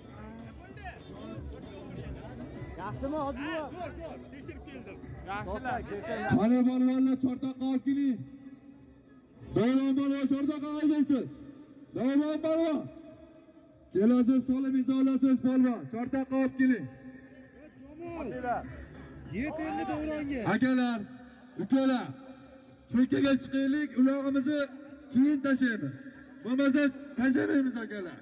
Yaxshimi, hozir? Tekshirib keldim. Yaxshilar. Qani polvonlar, Chortoqqa olib keling. Davron polvon, Chortoqqa haydaysiz. Davron polvon. Kelasiz, solib imzolasiz polvon. Chortoqqa olib keling. Akalar. Yeterli Davronga. Akalar, ukalar. Chekkaga chiqaylik, ulog'imizni keyin tashlaymiz. Bo'lmasa tashlamaymiz akalar.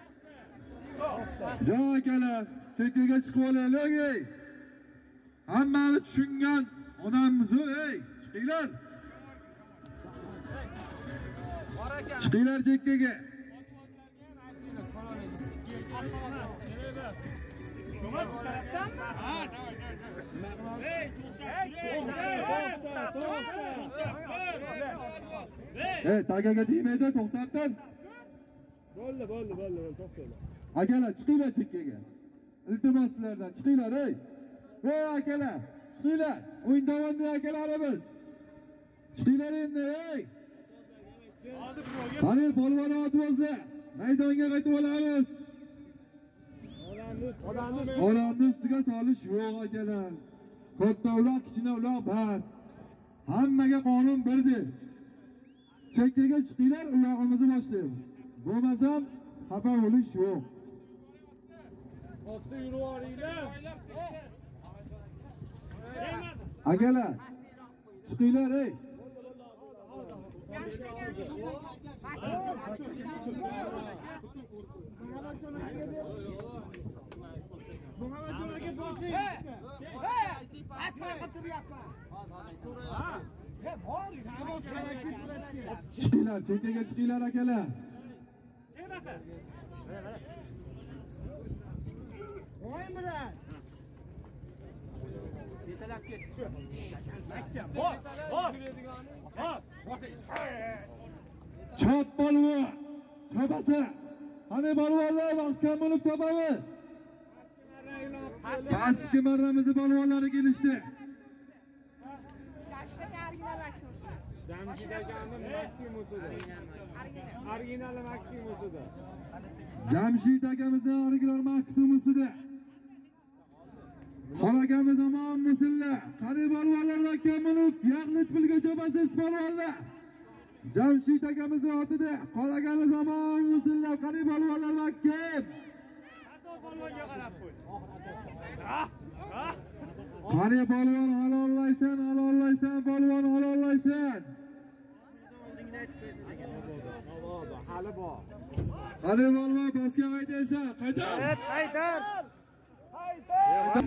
Joy akalar, chekkaga chiqib olaylik, ey. Hammani tushungan odammiz, ey. Chiqinglar. Chiqinglar chekkaga. Hey, tagaga deymaydi, to'xtatdan. Bo'ldi, bo'ldi, bo'ldi, to'xtanglar. Akalar, chiqinglar chekkaga. Iltimos sizlardan, chiqinglar, ey. Ey akalar, chiqinglar. O'yin davomida akalarimiz. Chiqinglar endi, ey. Qani polvon otibozlar. Maydonga qaytib olamiz. Olamni ustiga solish yo'q akalar. Kattavlar, kichiklar bas. Hammaga qonun birdek. Chekkaga chiqinglar, uloqimizni boshlaymiz. Bo'lmasam xafa bo'lish yo'q. Ortda yurib oringlar. Akalar, chiqinglar, ey. Chiqinglar, chekkaga chiqinglar akalar. O'yin bilan. Yetalab ket. Shu. Bor, bor. Bor. Chop polvon, chopasa. Qani polvonlar mahkam bo'lib topamiz. Pastki marramizni polvonlari kelishdi. Jamshid akamning Maksimusida. Original Maksimusida. Jamshid akamizning original Maksimusida. Xolagamiz omonmisizlar? Qani polvonlar mahkam bo'lib, yaqlit pulga chopasiz polvonlar. Jamshid akamizning otida xolagamiz omonmisizlar? Qani polvonlar mahkam. Polvonga qarab qo'y. Qani polvon halollaysan, halollaysan, polvon halollaysan. Hali bor. Qani polvon pastga qaytaysan, qaytar. Qaytar. Qaytar.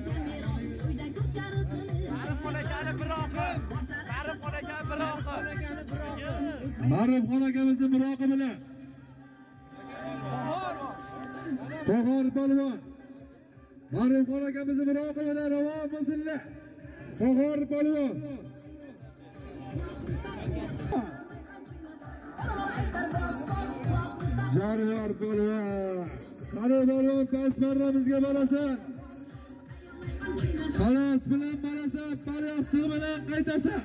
Sharif xonakani biroqi. Sharif xonakani biroqi. Ma'ruf xonakamizning biroqi bilan. To'g'ri polvon. Ma'ruf xonakamizning biroqi bilan ravon bo'lsinlar. To'g'ri polvon. Jarvar polvon. Qani polvon past marramizga borasan. Xolos bilan borasan, palyasi bilan qaytasan.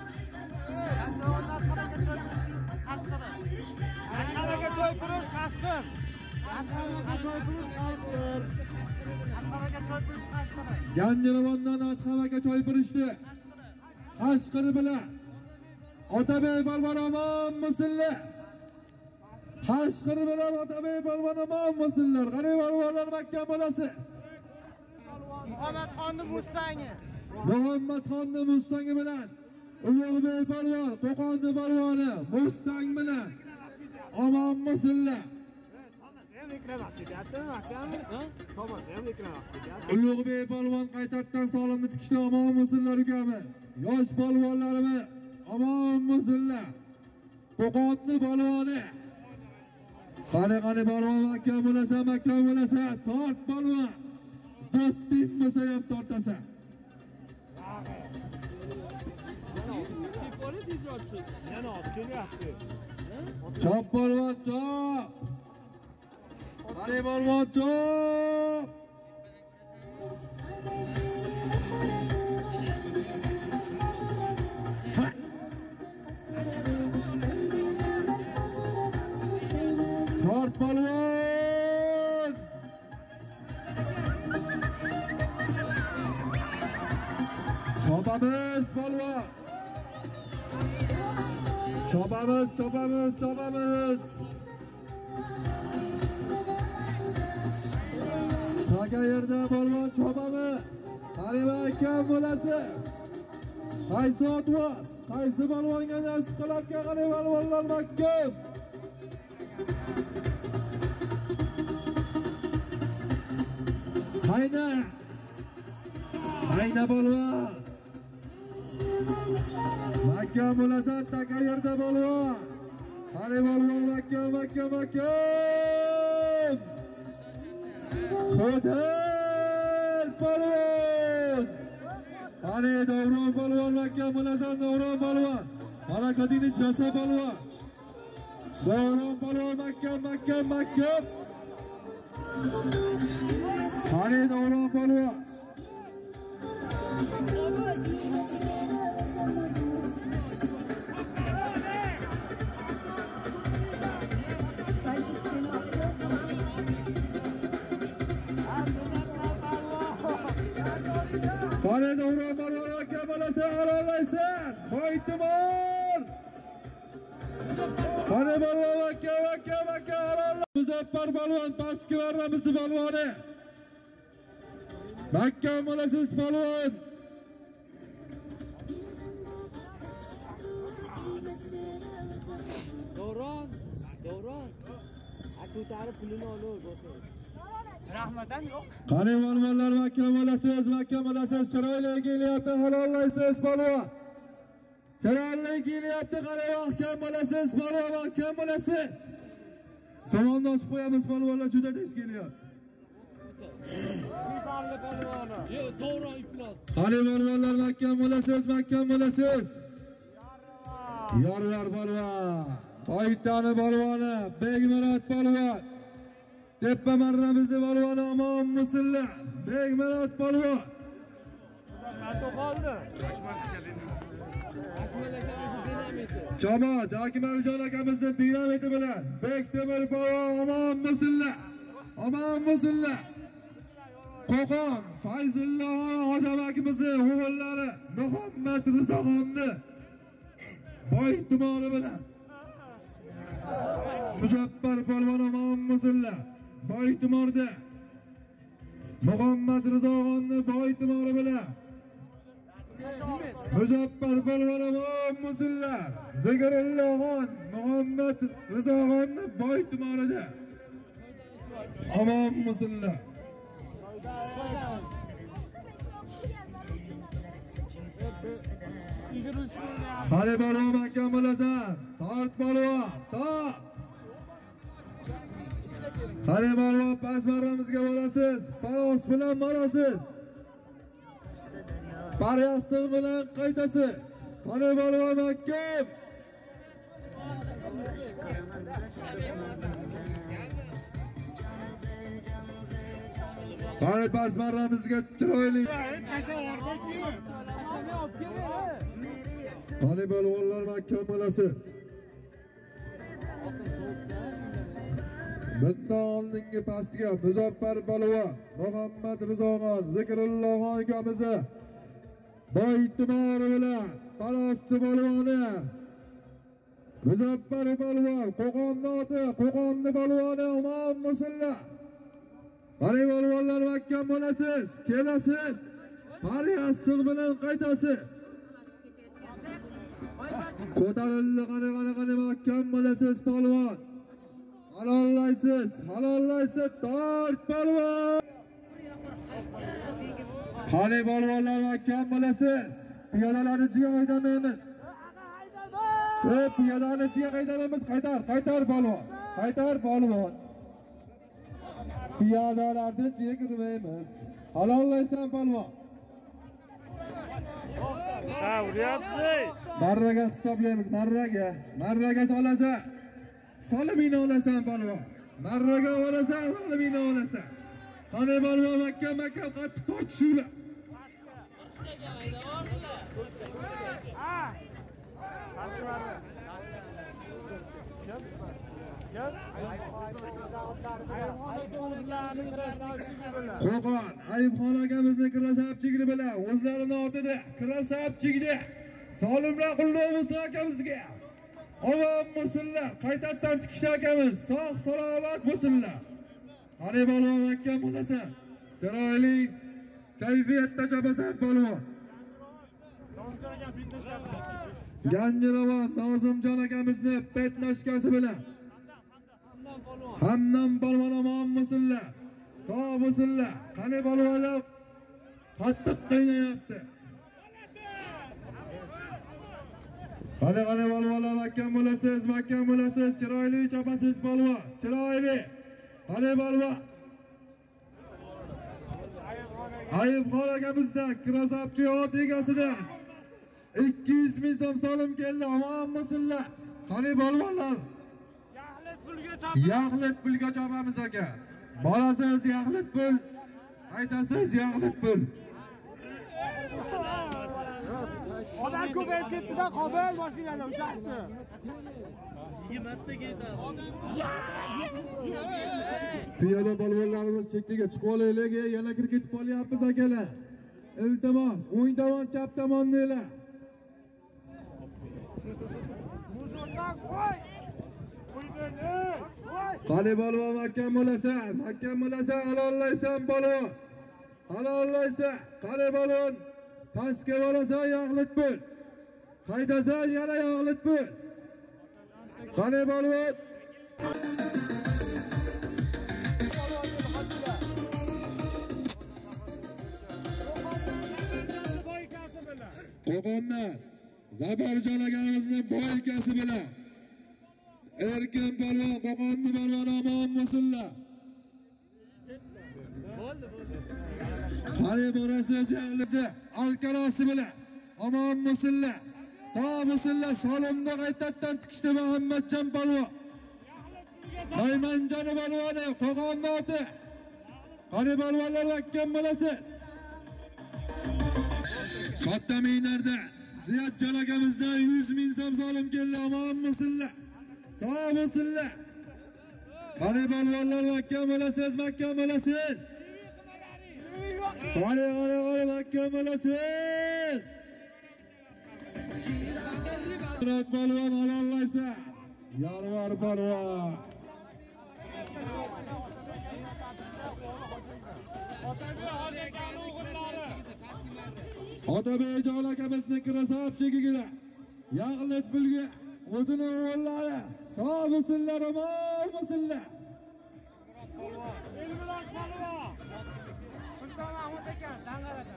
Anqaraga choy purish Qashqar. Anqaraga choy purish Qashqar. Anqaraga choy purish Qashqar. Ganjiravondan Atxavaga choy purishdi. Qashqir bilan Otabey polvon omonmisizlar? Qashqir bilan Otabey polvon omonmisizlar? Qani polvonlar mahkam bo'lasiz. Muhammadxonning Mustangi. Muhammadxonning Mustangi bilan Ulug'bek polvon, Qo'qonning polvoni Mustang bilan omonmisizlar? Ulug'bek polvon qaytadan solimni tikishda omonmisizlar ukamiz? Yosh polvonlarimiz omonmisizlar? Qo'qonning polvoni. Qani qani polvon mahkam bo'lasan, mahkam bo'lasan, tort polvon. Do'sting bo'lsa ham tortasan. Chop polvon, chop. Qani polvon, chop. Tort polvon. Chopamiz polvon. Chopamiz, chopamiz, chopamiz. Taga yerda polvon chopamiz. Qani mahkam bo'lasiz. Qaysi otvoz, qaysi polvonga nasib qilarkan qani polvonlar mahkam. Qayna. Qayna polvon. Mahkam bo'lasan, taga yerda polvon. Qani polvon mahkam, mahkam, mahkam. Xo'jal polvon. Qani Davron polvon mahkam bo'lasan, Davron polvon. Harakatingni jasa polvon. Davron palvon mahkam, mahkam, mahkam. Qani Davron palvon. Qani Davron palvon aka bolasi alolaysan. Boytimor. Qani palvon aka aka aka alolay. Muzaffar palvon pastki varramizni palvoni. Mahkam bolasiz palvon. Davron, Davron. Akutari pulini olur bo'lsa. Rahmatam yo'q. Qani palvonlar mahkam bolasiz, mahkam bolasiz chiroyli kelyapti, halollaysiz palvon. Chiroyli kelyapti, qani mahkam bolasiz, palvon mahkam bolasiz. Somonni ochib qo'yamiz palvonlar, juda tez kelyapti. Misolli polvoni. Yo'q, Davron iflos. Qani palvonlar mahkam bolasiz, mahkam bolasiz. Yorvar palvon. Toytani palvoni, Begmurod palvon. Tepa marramizni palvoni omon musillar. Begmurod palvon. Nato qoldi. Akmal akamizni dinamiti. Jamoat Akmaljon akamizni dinamiti bilan Bektemir palvon omon musillar. Omon musillar. Qo'qon Fayzulla Hojamakimizni o'g'illari Muhammad Rizoxonni boy tumoni bilan Muzaffar palvon omon musillar. Boy tumorda Muhammad Rizoxonni boy tumori bilan Muzaffar palvon omon musillar. Zikrillohon Muhammad Rizoxonni boy tumorida omon musillar. Qani palvon mahkam bo'lasan. Tort palvon, tort. Qani palvon past marramizga borasiz. Paros bilan borasiz. Paryastig bilan qaytasiz. Qani palvon mahkam. Qani past marramizga chiroyli. Qani palvonlar mahkam bo'lasiz. Bitta oldingi pastga Muzaffar palvon, Muhammad Rizoxon, Zikrullohon akamizni boy tumori bilan Palosti palvoni Muzaffar palvon, Qo'qonni oti, Qo'qonni palvoni omon musillar. Qani palvonlar mahkam bo'lasiz, kelasiz. Paryastig bilan qaytasiz. Ko'tarildi, qani qani qani mahkam bo'lasiz palvon. Halollaysiz, halollaysiz, tort palvon. Qani palvonlar mahkam bo'lasiz. Piyodalarni ichiga qaytamaymiz. Ko'p piyodani ichiga qaytamaymiz, qaytar, qaytar palvon. Qaytar palvon. Piyodalarni ichiga kirmaymiz. Halollaysan palvon. Ha, uryapsiz. Marraga hisoblaymiz, marraga. Marraga solasan. Solimini olasan palvon. Marraga olasan, solimini olasan. Qani palvon mahkam mahkam qattiq tortishinglar. Ha. Asmarni. Gel. Gel. Qo'qon Ayibxon akamizni krasavchigini bilan o'zlarini otida krasavchigida Solimlar Qullovuz akamizga omon bo'lsinlar. Qaytadan chiqish akamiz sog' salomat bo'lsinlar. Qani palvon mahkam bo'lasan. Chiroyli kayfiyatda chapasan palvon. Yangiravon Nozimjon akamizni petnashkasi bilan Hamdam palvon omon bo'lsinlar. Sog' bo'lsinlar. Qani palvonlar qattiq qiynayapti. Qani qani palvonlar mahkam bo'lasiz, mahkam bo'lasiz, chiroyli chopasiz palvon, chiroyli. Qani palvon. Ayibxon akamizdan krasavchi ot egasidan ikki yuz ming so'm solim keldi, omon bo'lsinlar. Qani palvonlar. Yağlit pulga chopamiz aka. Borasiz yağlit pul. Aytasiz yağlit pul. Odam ko'payib ketdi-da, qobil mashinani o'shachi. Piyoda polvonlarimiz chekkaga chiqib olaylik, yana kirib ketib qolyapmiz akalar. Iltimos, o'ng tomon, chap tomonninglar. Muzurdan qo'y. Qo'ydini. Qani polvon mahkam bo'lasan, mahkam bo'lasan, halollaysan polvon. Halollaysan, qani polvon. Pastga borasan, yog'lit pul. Qaydasan, yana yog'lit pul. Qani polvon. Qo'qondan Zabarjon akamizning boykasi bilan Erkin polvon Qo'qonni polvon omon bo'lsinlar. Qani borasiz yog'lisi Alkarosi bilan omon bo'lsinlar. Sog' bo'lsinlar. Solimda qaytadan tikishdi Muhammadjon polvon. Naymanjon polvoni Qo'qonni oti. Qani polvonlar vakkan bo'lasiz. Katta Minarda Ziyodjon akamizdan yuz ming so'm solim keldi, omon bo'lsinlar. Sog' bo'lsinlar. Qani polvonlar vakkan bo'lasiz, vakkan bo'lasiz. Qani qani qani vakkan bo'lasiz. Murat polvon halollaysa, Yarvar polvon. Otabeyjon akamizni krasavchigida yog'lit pulga o'zini o'g'illari sog' bo'lsinlar, omon bo'lsinlar. Elmurod polvon. Sulton Mahmud aka, Dang'aradan.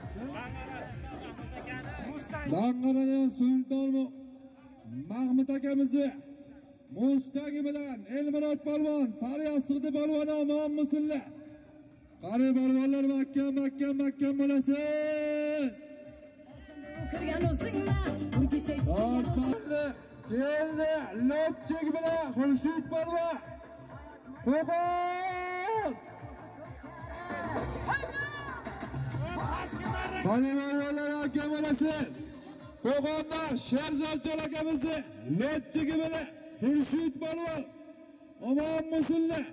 Dang'aradan Sulton Mahmud akamizni Mustangi bilan Elmurod polvon, Faryod Sig'di polvon omon bo'lsinlar. Qari polvonlar mahkam, mahkam, mahkam bo'lasiz. Ortali keldi, Lotchik bilan Xurshid polvon. Qo'qon! Qani polvonlar mahkam bo'lasiz. Qo'qonda Sherzodjon akamizni Lotchik bilan Xurshid polvon omon bo'lsinlar.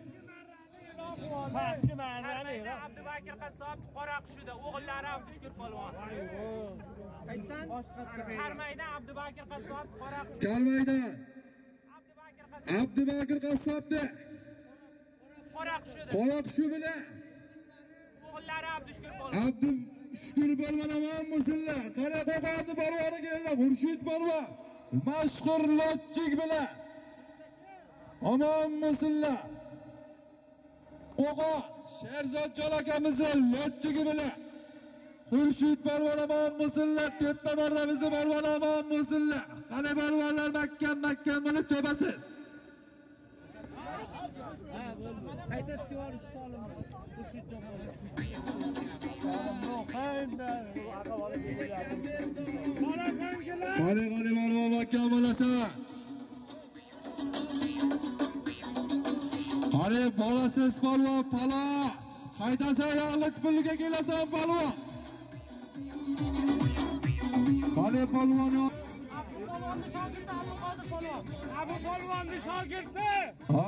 Pastki marrani Abdubakir Qassob qora qushida o'g'illari ham Dushkur polvon. Qaytdan? Karmaydan Abdubakir Qassob qora qushida. Karmaydan Abdubakir Qassobni qora qushida. Qora qushi bilan o'g'illari ham Dushkur polvon. Abdu Shukr polvon omon bo'lsinlar. Qara Qo'qonni polvoni keldi, Xurshid polvon. Mashhur Lotchik bilan omon bo'lsinlar. Qo'qon Sherzodjon akamizni Lotchigi bilan Xurshid polvon omon bo'lsinlar. Tepa marramizni polvon omon bo'lsinlar. Qani polvonlar mahkam, mahkam bo'lib chopasiz. Qaytib kelish solim. Xurshidjon polvon. Qani qani polvon mahkam bo'lasan. Qani borasiz polvon, palos. Qaydasan yog'lit pulga kelasan polvon. Qani polvon. Polvonni shogirdi Abduqodir polvon. Abu polvonni shogirdi. Ha?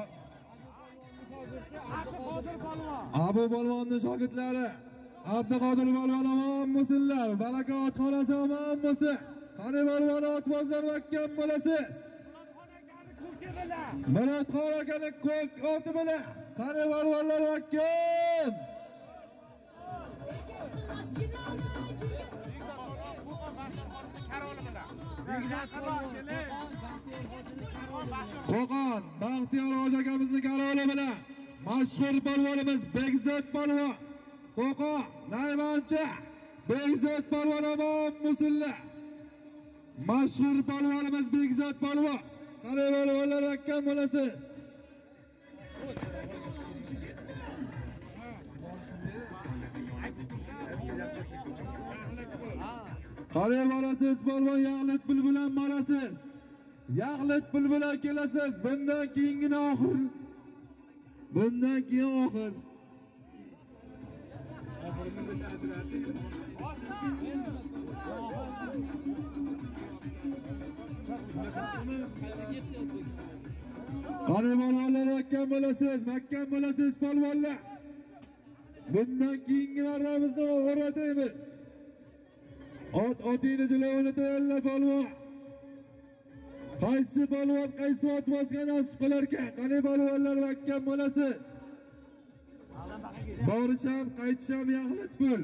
Abduqodir polvon. Abu polvonni shogirdlari. Abduqodir polvon omon bo'lsinlar. Barakat xonasi omon bo'lsin. Qani polvon otbozlar vakkan bo'lasiz. Muratxon akaning ko'k oti bilan qani polvonlar vakkan. Qo'qon Baxtiyor Hoji akamizning karoli bilan mashhur polvonimiz Bekzod polvon. Qo'qon Naymancha Bekzod polvon omon bo'lsinlar. Mashhur polvonimiz Bekzod polvon. Qani polvonlar vakkan bo'lasiz. Qani borasiz polvon, yog'lit pul bilan borasiz. Yağlit pul bilan kelasiz. Bundan keyingina oxir. Bundan keyin oxir. Qani polvonlar makkan bo'lasiz, makkan bo'lasiz polvonlar. Bundan keyingi marramizni o'rgataymiz. Ot otini jilovini tayyorla polvon. Qaysi polvon qaysi ot bosgan nasib qilarkan? Qani polvonlar makkan bo'lasiz. Borisham, qaytisham yaxlit pul.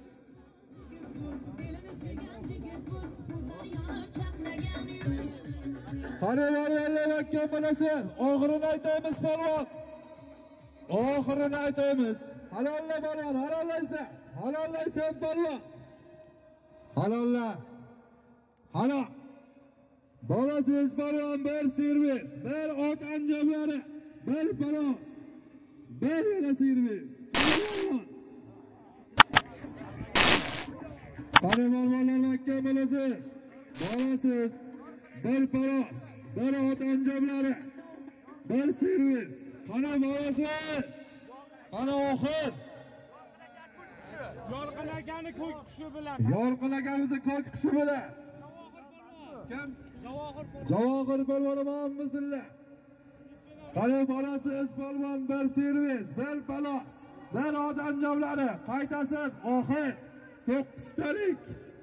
Qani polvonlar makkan bo'lasiz. Oxirini aytamiz polvon. Oxirini aytamiz. Halolla polvon, halollaysa. Halollaysan polvon. Halolla. Halol. Bolasiz polvon bir servis, bir ot anjomlari, bir palos, bir yana servis. Qani polvonlar makkan bo'lasiz. Bolasiz bir palos, bir ot anjomlari, bir servis. Qani bolasiz. Qani oxir. Yorqinagani ko'k qushi bilan. Yorqinaganimizni ko'k qushi bilan. Kim? Javohir polvon Muhammedilla. Qani bolasiz polvon bir servis, bir palos, bir ot anjomlari. Qaytasiz oxir. to'qqiztalik.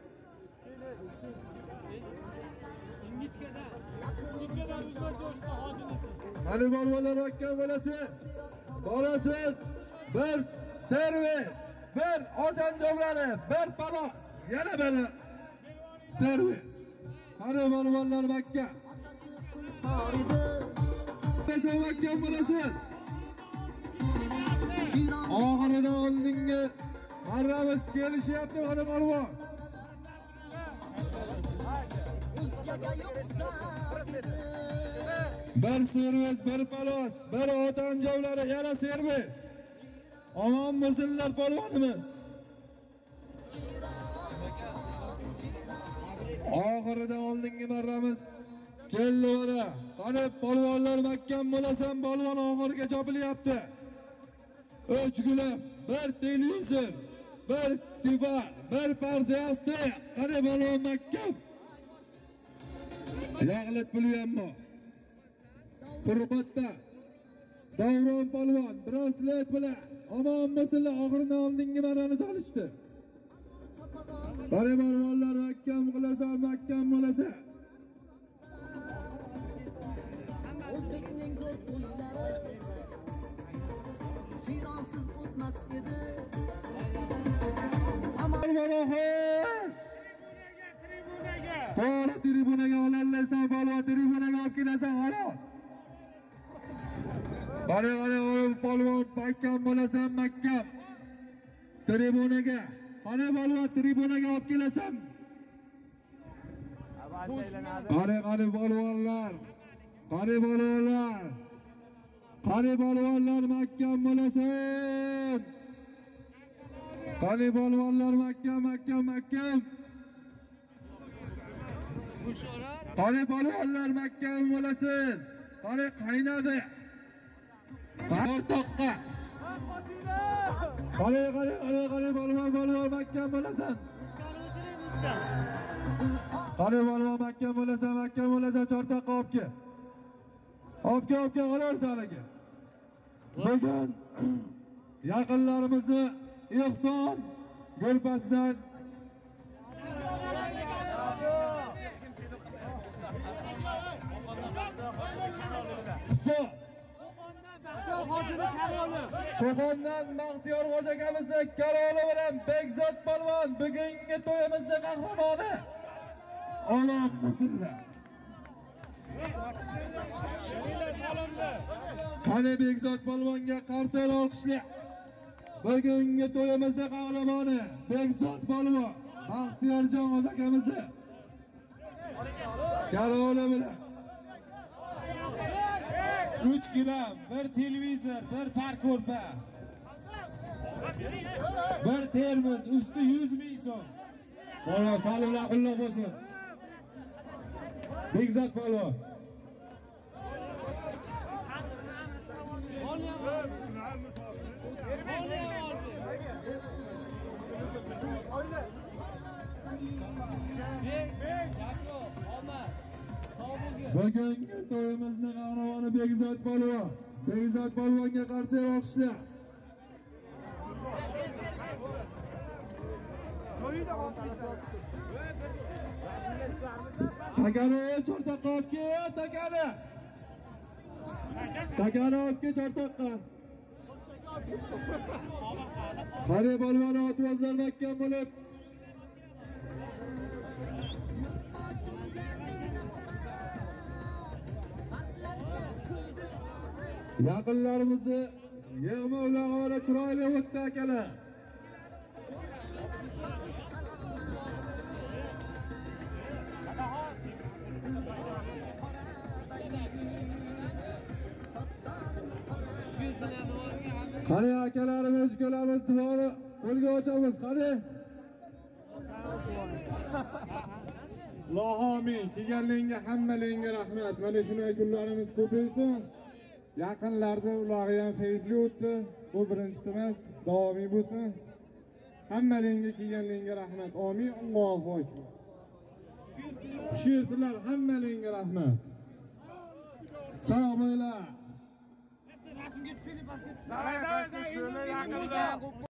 Qani polvonlar makkan bo'lasiz. Bolasiz bir servis, bir ot anjomlari, bir palos, yana bir servis. Qani polvonlar makkan. Sen makkan bo'lasiz. Oxirida oldingi marramiz kelishyapti qani polvon. Bir servis, bir palos, bir ot anjomlari, yana servis. Omon bo'lsinlar polvonimiz. Oxirida oldingi marramiz keldi mana. Qani polvonlar makkan bo'lasan, polvon oxiriga chopilyapti. uch gulam, bir televizor, bir divan, bir parziyasti. Qani polvon makkan. Yağlit puli ham bor. Qurbatda Davron polvon braslet bilan omon bo'lsinlar, oxiridan oldingi marrani solishdi. Qani polvonlar makkan qilasan, makkan bo'lasa. O'zbekning zo'r qo'llari Shironsiz o'tmas edi. To'g'ri tribunaga olaysan, polvon tribunaga olib kelasan, halol. Qani qani polvon makkan bo'lasan, makkan. Tribunaga, qani polvon tribunaga olib kelasan. Qani qani polvonlar. Qani polvonlar. Qani polvonlar makkan bo'lasan. Qani polvonlar makkan, makkan, makkan. Qani polvonlar makkan bo'lasiz. Qani qaynadi. O'rtoqqa. Qani qani qani qani polvon polvon makkan bo'lasan. Qani polvon makkan bo'lasan, makkan bo'lasan, o'rtoqqa olib kel. Olib kel, olib kel, olarsan aka. Bugun yaqinlarimizni Ihson Gulpasidan Qo'qondan Baxtiyor Xo'jakamizni Karoli bilan Bekzod polvon bugungi to'yimizning qahramoni. Omon bo'lsinlar. Qani Bekzod polvonga qartar olqishlar. Bugungi to'yimizning qahramoni Bekzod polvon Baxtiyorjon Xo'jakamizni Karoli bilan uch gilam, bir televizor, bir parko'rpa, bir termos, usti yuz ming so'm. Polvon salomlar qullab bo'lsin. Bekzod polvon Bugungi to'yimizni qahramoni Begzod polvon. Begzod polvonga qarshi olqishlar. Takani cho'rtoqqa olib kel, takani. Takani olib kel cho'rtoqqa. Qari polvon otibozlar makkan bo'lib yaqinlarimizni yig'ma ulag'ona chiroyli o'tdi akalar. Qani akalarimiz, ukalarimiz duoni qo'lga ochamiz, qani. Allohu amin. Kelganlarga hammalariga rahmat. Mana shunday kunlarimiz ko'paysin. Yaqinlarda ulog'i ham feyzli o'tdi. Bu birinchisi emas, davomiy bo'lsin. Hammalariga kelganlarga rahmat. Amin. Allohu akbar. Sizlar hammalariga rahmat. Sog' bo'linglar. Rasmga tushaylik, pastga tushaylik.